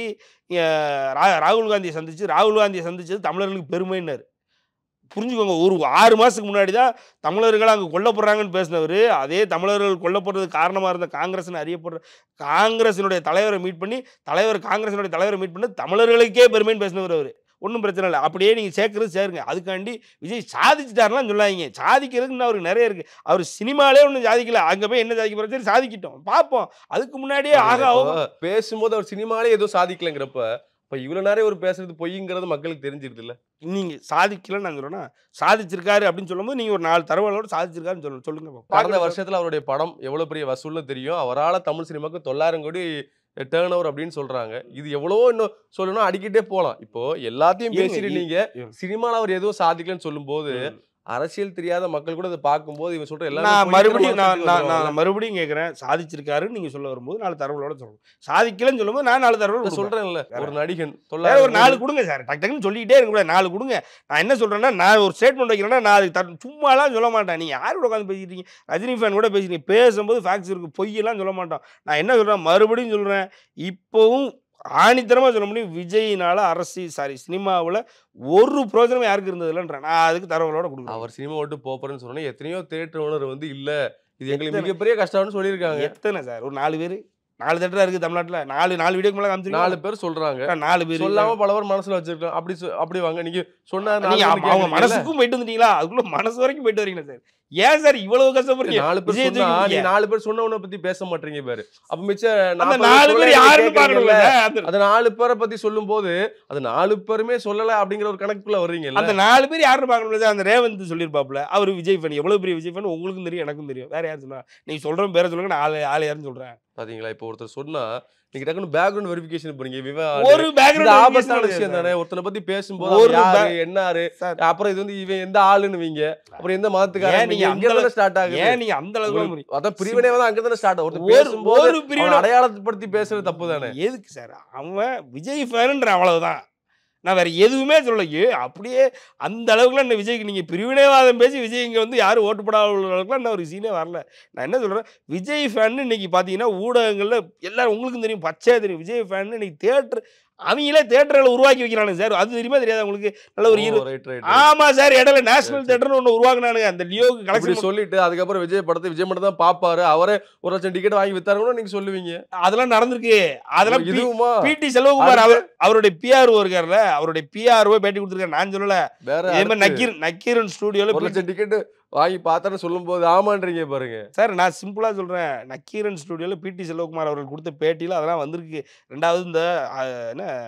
ரா ராகுல் காந்தியை சந்திச்சு, ராகுல் காந்தியை சந்திச்சது தமிழர்களுக்கு பெருமைன்னாரு. புரிஞ்சுக்கோங்க. ஒரு ஆறு மாதத்துக்கு முன்னாடி தான் தமிழர்கள் அங்கே கொல்லப்படுறாங்கன்னு பேசினவர், அதே தமிழர்கள் கொல்லப்படுறதுக்கு காரணமாக இருந்த காங்கிரஸ்னு அறியப்படுற காங்கிரஸினுடைய தலைவரை மீட் பண்ணி, தலைவர் காங்கிரஸினுடைய தலைவரை மீட் பண்ணி தமிழர்களுக்கே பெருமைன்னு பேசினவர் அவர். ஒன்றும் பிரச்சனை இல்லை. அப்படியே நீங்கள் சேர்க்கறது சேருங்க. அதுக்காண்டி விஜய் சாதிச்சிட்டாருலாம் சொல்லாதீங்க. சாதிக்கிறதுக்கு இன்னும் அவருக்கு நிறைய இருக்குது. அவர் சினிமாலே ஒன்றும் சாதிக்கல. அங்கே போய் என்ன சாதிக்க போகிறோம், சரி சாதிக்கிட்டோம் பார்ப்போம். அதுக்கு முன்னாடியே ஆக இப்போ ஆக பேசும்போது அவர் சினிமாலே எதுவும் சாதிக்கலங்கிறப்ப இப்ப இவ்வளவு நேரம் ஒரு பேசுறது பொய்ங்கிறது மக்களுக்கு தெரிஞ்சிருது இல்ல? நீங்கள் சாதிக்கலன்னு நான் சொல்கிறேன்னா, சாதிச்சிருக்காரு அப்படின்னு சொல்லும்போது நீங்கள் ஒரு நாலு தரவுகளோட சாதிச்சிருக்காருன்னு சொல்லணும் சொல்லுங்க கடந்த பார்க்கலாம். வருஷத்துல அவருடைய படம் எவ்வளவு பெரிய வசூல்னு தெரியும். அவரால தமிழ் சினிமாக்கு தொள்ளாயிரம் கோடி டேர்ன் ஓவர் அப்படின்னு சொல்றாங்க. இது எவ்வளவோ இன்னும் சொல்லணும் அடிக்கிட்டே போலாம். இப்போ எல்லாத்தையும் ஏங்க, பேசிட்டு இ- நீங்க ம். சினிமால அவர் எதுவும் சாதிக்கலன்னு சொல்லும்போது ம். அரசியல் தெரியாத மக்கள் கூட அதை பார்க்கும்போது இவன் சொல்ற எல்லாமே நான் பொய்ங்கிற மறுபடியும் நான் மனசுக்கு நான் வந்துருவாங்கல்ல. நான் மறுபடியும் கேட்குறேன், சாதிச்சிருக்காருன்னு நீங்கள் சொல்ல வரும்போது நாலு தரவுகளோட சொல்லணும். சாதிக்கலன்னு சொல்லும்போது நான் நாலு தரவுகள் நான் சொல்கிறேன். சொல்றேன்ல ஒரு நடிகன் வேற தொள்ளாயிரம் ஒரு நாலு கொடுங்க சார். டக்கு டக்குன்னு சொல்லிக்கிட்டே இருக்கக்கூடாது. நாலு கொடுங்க. நான் என்ன சொல்கிறேன்னா, நான் ஒரு ஸ்டேட்மெண்ட் வைக்கிறேன்னா நான் அதுக்கு தர சும்மாலாம் சொல்ல மாட்டேன். நீங்கள் யார் கூட உட்காந்து பேசிட்டீங்க? ரஜினி ஃபேன் கூட பேசிட்டீங்க. பேசும்போது ஃபேக்ட்ஸ் இருக்குது, பொய்யெல்லாம் சொல்ல மாட்டோம். நான் என்ன சொல்கிறேன், மறுபடியும் சொல்கிறேன், இப்போவும் ஆணித்தரமாக சொல்ல முடியும், விஜயினால அரசு சாரி சினிமாவில் ஒரு பிரோஜனம் யாருக்கு இருந்ததில்லைன்றேன். நான் அதுக்கு தரவுகளோட கொடுக்குறேன். அவர் சினிமா விட்டு போறேன்னு சொன்னோன்னே எத்தனையோ தியேட்டர் ஓனர் வந்து இல்ல இது எங்களுக்கு எத்தனை- மிகப்பெரிய கஷ்டம்னு சொல்லியிருக்காங்க. எத்தனை சார்? ஒரு நாலு பேர் நாலு தேட்டரா இருக்குது தமிழ்நாட்டில். நாலு நாலு வீடியோக்கு மேலே காமிச்சிருக்கீங்க. நாலு பேர் சொல்றாங்க. நாலு பேர் சொல்லாம பல பேர் மனசுல வச்சிருக்கலாம். அப்படி சொ- அப்படி வாங்க நீங்க சொன்னா நாலு நீங்க பேர்னு அவங்க- அவங்க கேக்குறீங்கல்ல? மனசுக்கும் போயிட்டு வந்துட்டீங்களா? அதுக்குள்ள மனசு வரைக்கும் போயிட்டு வரீங்களா சார்? ஏன் சார் இவ்வளவு கஷ்டப்படுறீங்க? நாலு பேர் விஜய் சொன்னா தூக்கி நீ வைங்க. நாலு பேர் சொன்னவனை பத்தி பேச மாட்டீங்க பாரு. அப்ப மிச்ச அந்த நாற்பது நாலு பேர் பேர் சொல்ல யாருன்னு கேக்குறீங்கல்ல? பாக்கணும்ல சார். அந்த- அது நாலு பேரை பத்தி சொல்லும் போது அது நாலு பேருமே சொல்லல அப்படிங்கிற ஒரு கணக்குள்ள வர்றீங்கல்ல. அந்த நாலு பேர் யாருன்னு பாக்கணும்ல சார். அந்த ரேவந்த் சொல்லியிருப்பாப்ல, அவரு விஜய் ஃபேன். எவ்வளவு பெரிய விஜய் ஃபேன் உங்களுக்கும் தெரியும், எனக்கும் தெரியும். வேற யார் சொன்னா? நீங்க சொல்ற பேரை சொல்லுங்க, நான் ஆளு ஆளு யாருன்னு சொல்றேன். பாத்தீங்களா இப்ப ஒருத்தர் சொன்னா நீங்க டக்குனு பேக்ரவுண்ட் வெரிஃபிகேஷன் போறீங்க. விவா ஒரு இது பேக்ரவுண்ட் ஆபத்தான விஷயம் தானே. ஒருத்தனை பத்தி பேசும்போது ஒரு அவன் யாரு back- என்னாரு சார், அப்புறம் இது வந்து இவன் எந்த ஆளுன்னுவீங்க. அப்புறம் எந்த ஏன் மதத்துக்காரன் நீங்க இங்க அந்த தானே ஸ்டார்ட் ஆகுது. ஏன் நீங்க அந்த அளவுக்கு ஒரு- முடியும்? அதான் பிரிவினை வந்து அங்க தானே ஸ்டார்ட் ஆகும். ஒரு- ஒருத்தர் பேசும்போது ஒரு பிரிவினை- அவனை அடையாளப்படுத்தி பேசுறது தப்பு தானே. எதுக்கு சார்? அவன் விஜய் ஃபேனுன்ற அவ்வளவுதான். நான் வேற எதுவுமே சொல்லல. ஏ அப்படியே அந்த அளவுக்குலாம் இந்த விஜய்க்கு நீங்க பிரிவினைவாதம் பேசி விஜய் இங்க வந்து யாரும் ஓட்டு போடாத அளவுக்குலாம் இன்னும் ஒரு சீனே வரல. நான் என்ன சொல்றேன், விஜய் ஃபேன் இன்னைக்கு பாத்தீங்கன்னா ஊடகங்கள்ல எல்லாரும் உங்களுக்கும் தெரியும், பச்சையா தெரியும். விஜய் ஃபேன் இன்னைக்கு தியேட்டர் அவங்களே தியேட்டர்களை உருவாக்கி வைக்கிறானுங்க சார். அது தெரியுமா தெரியாதா உங்களுக்கு? நல்ல ஒரு இரு ஓ, right, right, right. ஆமா சார், இடையில நேஷனல் சரி, சரி. தியேட்டர்னு ஒன்று உருவாக்குனானுங்க. அந்த லியோக்கு இப்படி கலெக்ஷன் சொல்லிட்டு அதுக்கப்புறம் விஜய் படத்தை விஜய் மட்டும் தான் பாப்பாரு. அவரே ஒரு லட்சம் டிக்கெட் வாங்கி வித்தாருன்னு நீங்க சொல்லுவீங்க. அதெல்லாம் நடந்திருக்கு. அதெல்லாம் பி- இதுவுமா பிடி செல்வகுமார் அவர் அவருடைய பிஆர்ஓ இருக்கார்ல, அவருடைய பிஆர்ஓ பேட்டி கொடுத்துருக்காரு. நான் சொல்லல. வேற இதே மாதிரி அடுத்து நக்கீர் நக்கீரன் ஸ்டுடியோல ஒரு லட்சம் டிக்கெட் வாங்கி பார்த்தான்னு சொல்லும் போது ஆமான்றீங்க பாருங்க. சார், நான் சிம்பிளா சொல்றேன், நக்கீரன் ஸ்டுடியோல பிடி செல்வகுமார் அவர்கள் கொடுத்த பேட்டியில அதெல்லாம் வந்திருக்கு. ரெண்டாவது இந்த அஹ், என்ன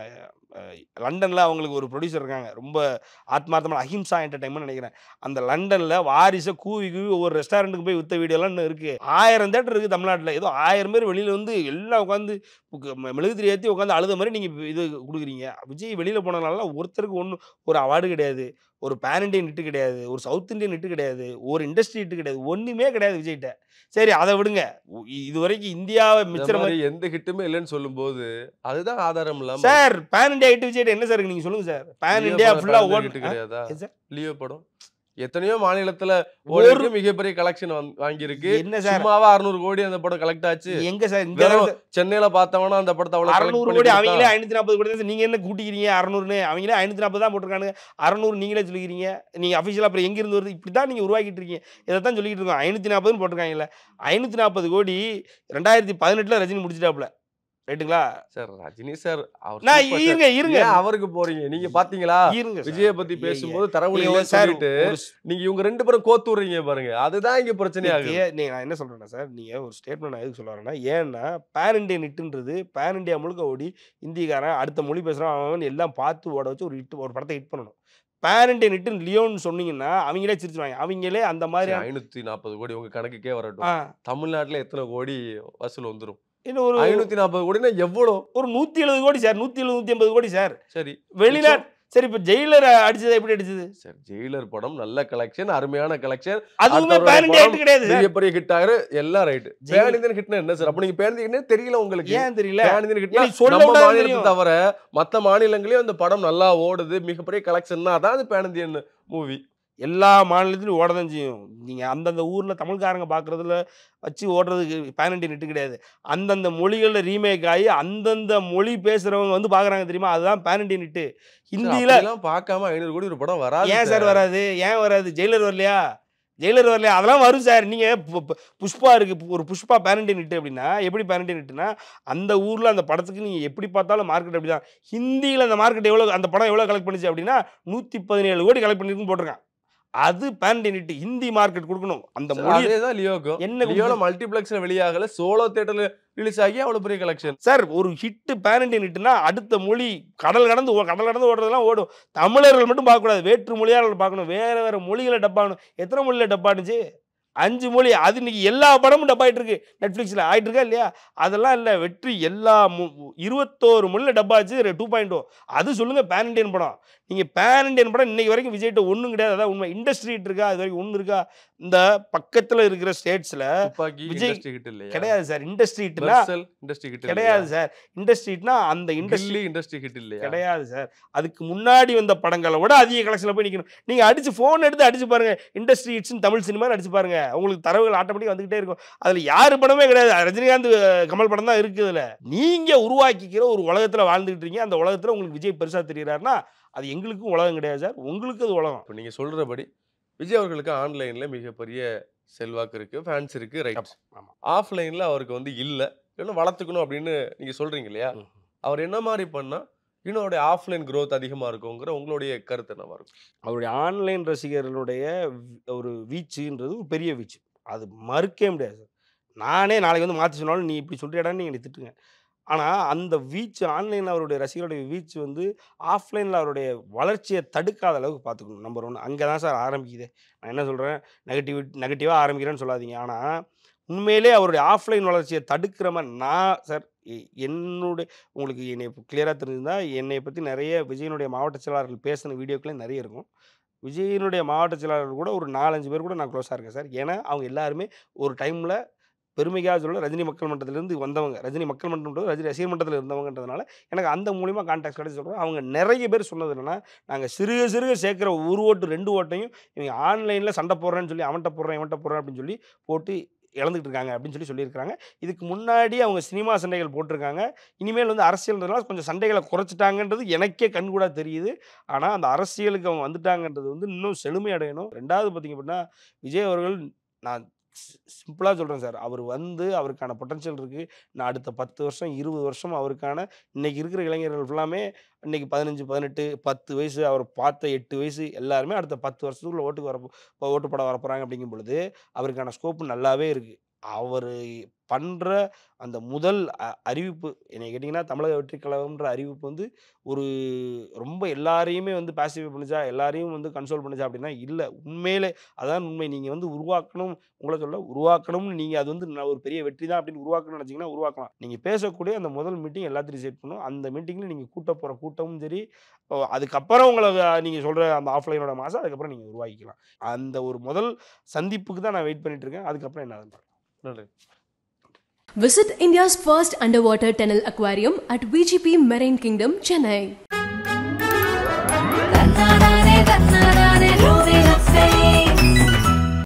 லண்டனில் அவங்களுக்கு ஒரு ப்ரொடியூசர் இருக்காங்க, ரொம்ப ஆத்மார்த்தமான அஹிம்சா என்டர்டைன்மெண்ட் நினைக்கிறேன். அந்த லண்டனில் வாரிசை கூவி கூவி ஒவ்வொரு ரெஸ்டாரண்ட்டுக்கு போய் விற்ற வீடியோலாம் இன்னும் இருக்குது. ஆயிரம் தேட்டர் இருக்குது தமிழ்நாட்டில். ஏதோ ஆயிரம் பேர் வெளியில் வந்து எல்லாம் உட்காந்து மெழுகுதிரி ஏற்றி உட்காந்து அழுத மாதிரி நீங்கள் இது கொடுக்குறீங்க. விஜய் வெளியில் போனதுனால ஒருத்தருக்கு ஒன்றும் ஒரு அவார்டு கிடையாது, ஒரு பேன் இண்டியன் ஹிட்டு கிடையாது, ஒரு சவுத் இண்டியன் ஹிட்டு கிடையாது, ஒரு இண்டஸ்ட்ரி ஹிட்டு கிடையாது, ஒன்றுமே கிடையாது விஜய்கிட்ட. சரி அதை விடுங்க. இது வரைக்கும் இந்தியாவை மிச்சம் மாதிரி எந்த ஹிட்டுமே இல்லைன்னு சொல்லும்போது அதுதான் ஆதாரம் இல்லாம சார் பேன் இண்டியா ஹிட் விஜய்கிட்ட என்ன சார் நீங்க சொல்லுங்க சார். பேன் இண்டியா ஃபுல்லா ஓட்டு கிடையாதா? சார் லியோ படம் எத்தனையோ மாநிலத்துல ஒரு ஒரு மிகப்பெரிய கலெக்ஷன் வாங்கி இருக்கு. என்ன சார் சும்மாவா அறுநூறு கோடி அந்த படம் கலெக்ட் ஆச்சு. எங்க சார் இங்க சென்னையில பார்த்தவனா அந்த படத்தை அவ்வளவு அறுநூறு கோடி அவங்களே ஐநூத்தி நாற்பது கோடி தான். நீங்க என்ன கூட்டிக்கிறீங்க அறுநூறுன்னு? அவங்களே ஐநூத்தி நாற்பது தான் போட்டிருக்கானுங்க, அறுநூறு நீங்களே சொல்லிக்கிறீங்க. நீங்க அஃபிஷியலா அப்புறம் எங்க இருந்து வருது? இப்படிதான் நீங்க உருவாக்கிட்டு இருக்கீங்க. இதைத்தான் சொல்லிட்டு இருக்கோம். ஐநூத்தி நாற்பதுன்னு போட்டிருக்காங்கல்ல, ஐநூத்தி நாற்பது கோடி ரெண்டாயிரத்தி பதினெட்டுல ரஜினி முடிச்சிட்டாப்ல, ரைட்டுங்களா சார்? ரஜினி சார் நான் இருங்க இருங்க அவருக்கு போறீங்க நீங்க பாத்தீங்களா? இருங்க விஜய பத்தி பேசும்போது தரவுல சொல்லிட்டு நீங்க இவங்க ரெண்டு பேரும் கோத்து விடுறீங்க பாருங்க. அதுதான் இங்க பிரச்சனை ஆகுது. நீங்க நான் என்ன சொல்றேன்னா சார், நீங்க ஒரு ஸ்டேட்மெண்ட் நான் எதுக்கு சொல்ல வரேன்னா, ஏன்னா பேன் இண்டியன் ஹிட்ன்றது பேன் இண்டியா முழுக்க ஓடி இந்திக்காரன் அடுத்த மொழி பேசுறான் அவன் எல்லாம் பார்த்து ஓட வச்சு ஒரு ஹிட் ஒரு படத்தை ஹிட் பண்ணணும். பேன் இண்டியன் ஹிட் லியோன்னு சொன்னீங்கன்னா அவங்களே சிரிச்சுவாங்க. அவங்களே அந்த மாதிரி ஐநூத்தி நாற்பது கோடி உங்க கணக்குக்கே வரட்டும், தமிழ்நாட்டுல எத்தனை கோடி வசூல் வந்துரும்? இன்னும் ஒரு ஐநூத்தி நாற்பது கோடினா எவ்வளோ? ஒரு நூத்தி எழுபது கோடி சார், நூத்தி எழுபது நூத்தி ஐம்பது கோடி சார். சரி வெளிநாடு சரி. இப்ப ஜெயிலர் அடிச்சது எப்படி அடிச்சது சார்? ஜெயிலர் படம் நல்ல கலெக்ஷன், அருமையான கலெக்ஷன், அதுவுமே பேன் இண்டியா ஹிட் கிடையாது சார். பெரிய பெரிய ஹிட் ஆகுற எல்லாம் ரைட். பேன் இண்டியன் ஹிட்னா என்ன சார்? அப்ப நீங்க பேன் இண்டியன் தெரியல உங்களுக்கு? ஏன் தெரியல? பேன் இண்டியன் ஹிட்னா சொல்ல நம்ம மாநிலத்தை தவிர மத்த மாநிலங்களையும் அந்த படம் நல்லா ஓடுது, மிகப்பெரிய கலெக்ஷன்னா அதான் அது பேன் இண்டியன் மூவி. எல்லா மாநிலத்திலும் ஓட தான் செய்யும். நீங்கள் அந்தந்த ஊரில் தமிழ்காரங்க பார்க்குறதுல வச்சு ஓடுறதுக்கு பேன் இண்டியன் ஹிட் கிடையாது. அந்தந்த மொழிகளில் ரீமேக் ஆகி அந்தந்த மொழி பேசுகிறவங்க வந்து பார்க்குறாங்க தெரியுமா, அதுதான் பேன் இண்டியன் ஹிட்டு. ஹிந்தியில் பார்க்காம ஐநூறு கோடி ஒரு படம் வராது. ஏன் சார் வராது? ஏன் வராது? ஜெயிலர் வரலையா? ஜெயிலர் வரலையா? அதெல்லாம் வரும் சார். நீங்கள் புஷ்பா இருக்குது, ஒரு புஷ்பா பேன் இண்டியன் ஹிட்டு அப்படின்னா எப்படி பேன் இண்டியன் ஹிட்டுனா, அந்த ஊரில் அந்த படத்துக்கு நீங்கள் எப்படி பார்த்தாலும் மார்க்கெட் அப்படி தான். ஹிந்தியில் அந்த மார்க்கெட் எவ்வளோ, அந்த படம் எவ்வளோ கலெக்ட் பண்ணிச்சு அப்படின்னா நூற்றி பதினேழு கோடி கலெக்ட் பண்ணிருக்குன்னு போட்டிருக்கான். அது pan Indian hit. Hindi market கொடுக்கணும். அந்த மொழி தான் லியோக்கு. என்ன லியோல மல்டிப்ளெக்ஸ்ல வெளியாகல, சோலோ தியேட்டர்ல ரிலீஸ் ஆகி அவ்வளவு பெரிய கலெக்ஷன். சார் ஒரு ஹிட் பேன் இண்டியன் ஹிட்னா அடுத்த மொழி கடல் கடந்து கடல் கடந்து ஓடுறதெல்லாம் ஓடும். தமிழர்கள் மட்டும் பார்க்கக்கூடாது, வேற்று மொழியாளர்கள் பார்க்கணும். வேற வேற மொழிகளை டப்பாகணும். எத்தனை மொழியில் டப்பானுச்சு? அஞ்சு மொழி. அது இன்னைக்கு எல்லா படமும் டப்பாயிட்டு இருக்கு. நெட்ஃப்ளிக்ஸில் ஆகிட்டு இருக்கா இல்லையா? அதெல்லாம் இல்லை, வெற்றி எல்லா இருபத்தோரு மொழியில் டப்பாச்சு டூ பாயிண்ட் ஓ. அது சொல்லுங்க பேன் இண்டியன் படம். நீங்கள் பேன் இண்டியன் படம் இன்னைக்கு வரைக்கும் விஜய்கிட்ட ஒன்றும் கிடையாது. அதான் உண்மை. இண்டஸ்ட்ரி ஹிட் இருக்கா? அது வரைக்கும் ஒன்று இருக்கா? இந்த பக்கத்தில் இருக்கிற ஸ்டேட்ஸில் விஜய் கிடையாது சார். இண்டஸ்ட்ரி ஹிட்னா கிடையாது சார். இண்டஸ்ட்ரி ஹிட்னா அந்த இண்டஸ்ட்ரி இண்டஸ்ட்ரி ஹிட் இல்லையா? கிடையாது சார். அதுக்கு முன்னாடி வந்த படங்களை விட அதிக கலெக்ஷனில் போய் நிற்கணும். நீங்கள் அடிச்சு ஃபோன் எடுத்து அடிச்சு பாருங்க, இண்டஸ்ட்ரி ஹிட்ஸ்னு தமிழ் சினிமா அடிச்சு பாருங்க, உங்களுக்கு தரவுகள் ஆட்டோமேட்டிக்காக வந்துகிட்டே இருக்கும். அதில் யார் படமே கிடையாது. ரஜினிகாந்த் கமல் படம் தான் இருக்குது. அதில் நீங்கள் உருவாக்கிக்கிற ஒரு உலகத்தில் வாழ்ந்துகிட்டு இருக்கீங்க. அந்த உலகத்தில் உங்களுக்கு விஜய் பெருசாக தெரிகிறாருன்னா அது எங்களுக்கும் உலகம் கிடையாது சார், உங்களுக்கு அது உலகம். இப்போ நீங்கள் சொல்கிறபடி விஜய் அவர்களுக்கு ஆன்லைனில் மிகப்பெரிய செல்வாக்கு இருக்குது, ஃபேன்ஸ் இருக்குது, ரைட். ஆமாம். ஆஃப்லைனில் அவருக்கு வந்து இல்லை, இன்னும் வளர்த்துக்கணும் அப்படின்னு நீங்கள் சொல்கிறீங்க இல்லையா? அவர் என்ன மாதிரி பண்ணால் இன்னும் அவருடைய ஆஃப்லைன் க்ரோத் அதிகமாக இருக்குங்கிற உங்களுடைய கருத்து என்னவா இருக்கும்? அவருடைய ஆன்லைன் ரசிகர்களுடைய ஒரு வீச்சுன்றது ஒரு பெரிய வீச்சு, அது மறுக்கவே முடியாது சார். நானே நாளைக்கு வந்து மாற்றி சொன்னாலும் நீ இப்படி சொல்லிடான்னு நீங்கள் திட்டுங்க. ஆனால் அந்த வீச்சு ஆன்லைனில் அவருடைய ரசிகருடைய வீச்சு வந்து ஆஃப்லைனில் அவருடைய வளர்ச்சியை தடுக்காத அளவுக்கு பார்த்துக்கணும். நம்பர் ஒன்று அங்கே தான் சார் ஆரம்பிக்குது. நான் என்ன சொல்கிறேன், நெகட்டிவ் நெகட்டிவாக ஆரம்பிக்கிறேன்னு சொல்லாதீங்க. ஆனால் உண்மையிலே அவருடைய ஆஃப்லைன் வளர்ச்சியை தடுக்கிற மாதிரி நான் சார் என்னுடைய உங்களுக்கு என்னை கிளியராக தெரிஞ்சிருந்தால் என்னை பற்றி நிறைய விஜயனுடைய மாவட்ட செயலாளர்கள் பேசின வீடியோக்களே நிறைய இருக்கும். விஜயனுடைய மாவட்ட செயலாளர்கள் கூட ஒரு நாலஞ்சு பேர் கூட நான் க்ளோஸாக இருக்கேன் சார். ஏன்னா அவங்க எல்லாருமே ஒரு டைமில் பெருமைக்காக சொல்ல ரஜினி மக்கள் மன்றத்திலேருந்து வந்தவங்க, ரஜினி மக்கள் மன்றம் ரஜினி ரசிகர் மன்றத்தில் இருந்தவங்கன்றதுனால எனக்கு அந்த மூலிமா கான்டாக்ட் கிடைச்சி சொல்கிறேன். அவங்க நிறைய பேர் சொன்னது என்னென்னா, நாங்கள் சிறுக சிறுக சேர்க்குற ஒரு ஓட்டு ரெண்டு ஓட்டையும் இவங்க ஆன்லைனில் சண்டை போடுறேன்னு சொல்லி அவன்கிட்ட போடுறேன் இவன்கிட்ட போடுறேன் அப்படின்னு சொல்லி போட்டு இழந்துகிட்டு இருக்காங்க அப்படின்னு சொல்லி சொல்லியிருக்காங்க. இதுக்கு முன்னாடி அவங்க சினிமா சண்டைகள் போட்டிருக்காங்க. இனிமேல் வந்து அரசியல்ன்றதுனால கொஞ்சம் சண்டைகளை குறைச்சிட்டாங்கன்றது எனக்கே கண்கூடாக தெரியுது. ஆனால் அந்த அரசியலுக்கு அவங்க வந்துட்டாங்கன்றது வந்து இன்னும் செழுமை அடையணும். ரெண்டாவது பார்த்திங்க அப்படின்னா விஜய் அவர்கள், நான் சிம்பிளாக சொல்கிறேன் சார், அவர் வந்து அவருக்கான பொட்டன்ஷியல் இருக்குது. நான் அடுத்த பத்து வருஷம் இருபது வருஷம் அவருக்கான இன்றைக்கி இருக்கிற இளைஞர்கள் ஃபுல்லாமே இன்றைக்கி பதினஞ்சு பதினெட்டு பத்து வயசு அவர் பார்த்த எட்டு வயசு எல்லாருமே அடுத்த பத்து வருஷத்துக்குள்ள ஓட்டுக்கு வர ஓட்டு போட வரப்போகிறாங்க. அப்படிங்கும் பொழுது அவருக்கான ஸ்கோப்பு நல்லாவே இருக்குது. அவர் பண்ணுற அந்த முதல் அ அறிவிப்பு என்னை கேட்டிங்கன்னா, தமிழக வெற்றி கழகம்ன்ற அறிவிப்பு வந்து ஒரு ரொம்ப எல்லாரையுமே வந்து பாசிஃபை பண்ணுச்சா, எல்லாரையும் வந்து கன்சோல் பண்ணுச்சா அப்படின்னா இல்ல. உண்மையிலே அதான் உண்மை. நீங்க வந்து உருவாக்கணும் உங்கள சொல்ல உருவாக்கணும்னு நீங்க அது வந்து நான் ஒரு பெரிய வெற்றி தான் அப்படின்னு உருவாக்கணும்னு நினைச்சீங்கன்னா உருவாக்கலாம். நீங்க பேசக்கூடிய அந்த முதல் மீட்டிங் எல்லாத்தையும் செட் பண்ணும். அந்த மீட்டிங்ல நீங்க கூட்ட போற கூட்டமும் சரி, ஓ அதுக்கப்புறம் உங்கள நீங்க சொல்ற அந்த ஆஃப்லைனோட மாசம் அதுக்கப்புறம் நீங்க உருவாக்கிக்கலாம். அந்த ஒரு முதல் சந்திப்புக்கு தான் நான் வெயிட் பண்ணிட்டு இருக்கேன். அதுக்கப்புறம் என்ன ஆகுதுன்னு பார்க்கலாம். நன்றி. Visit India's first underwater tunnel aquarium at V G P Marine Kingdom, Chennai.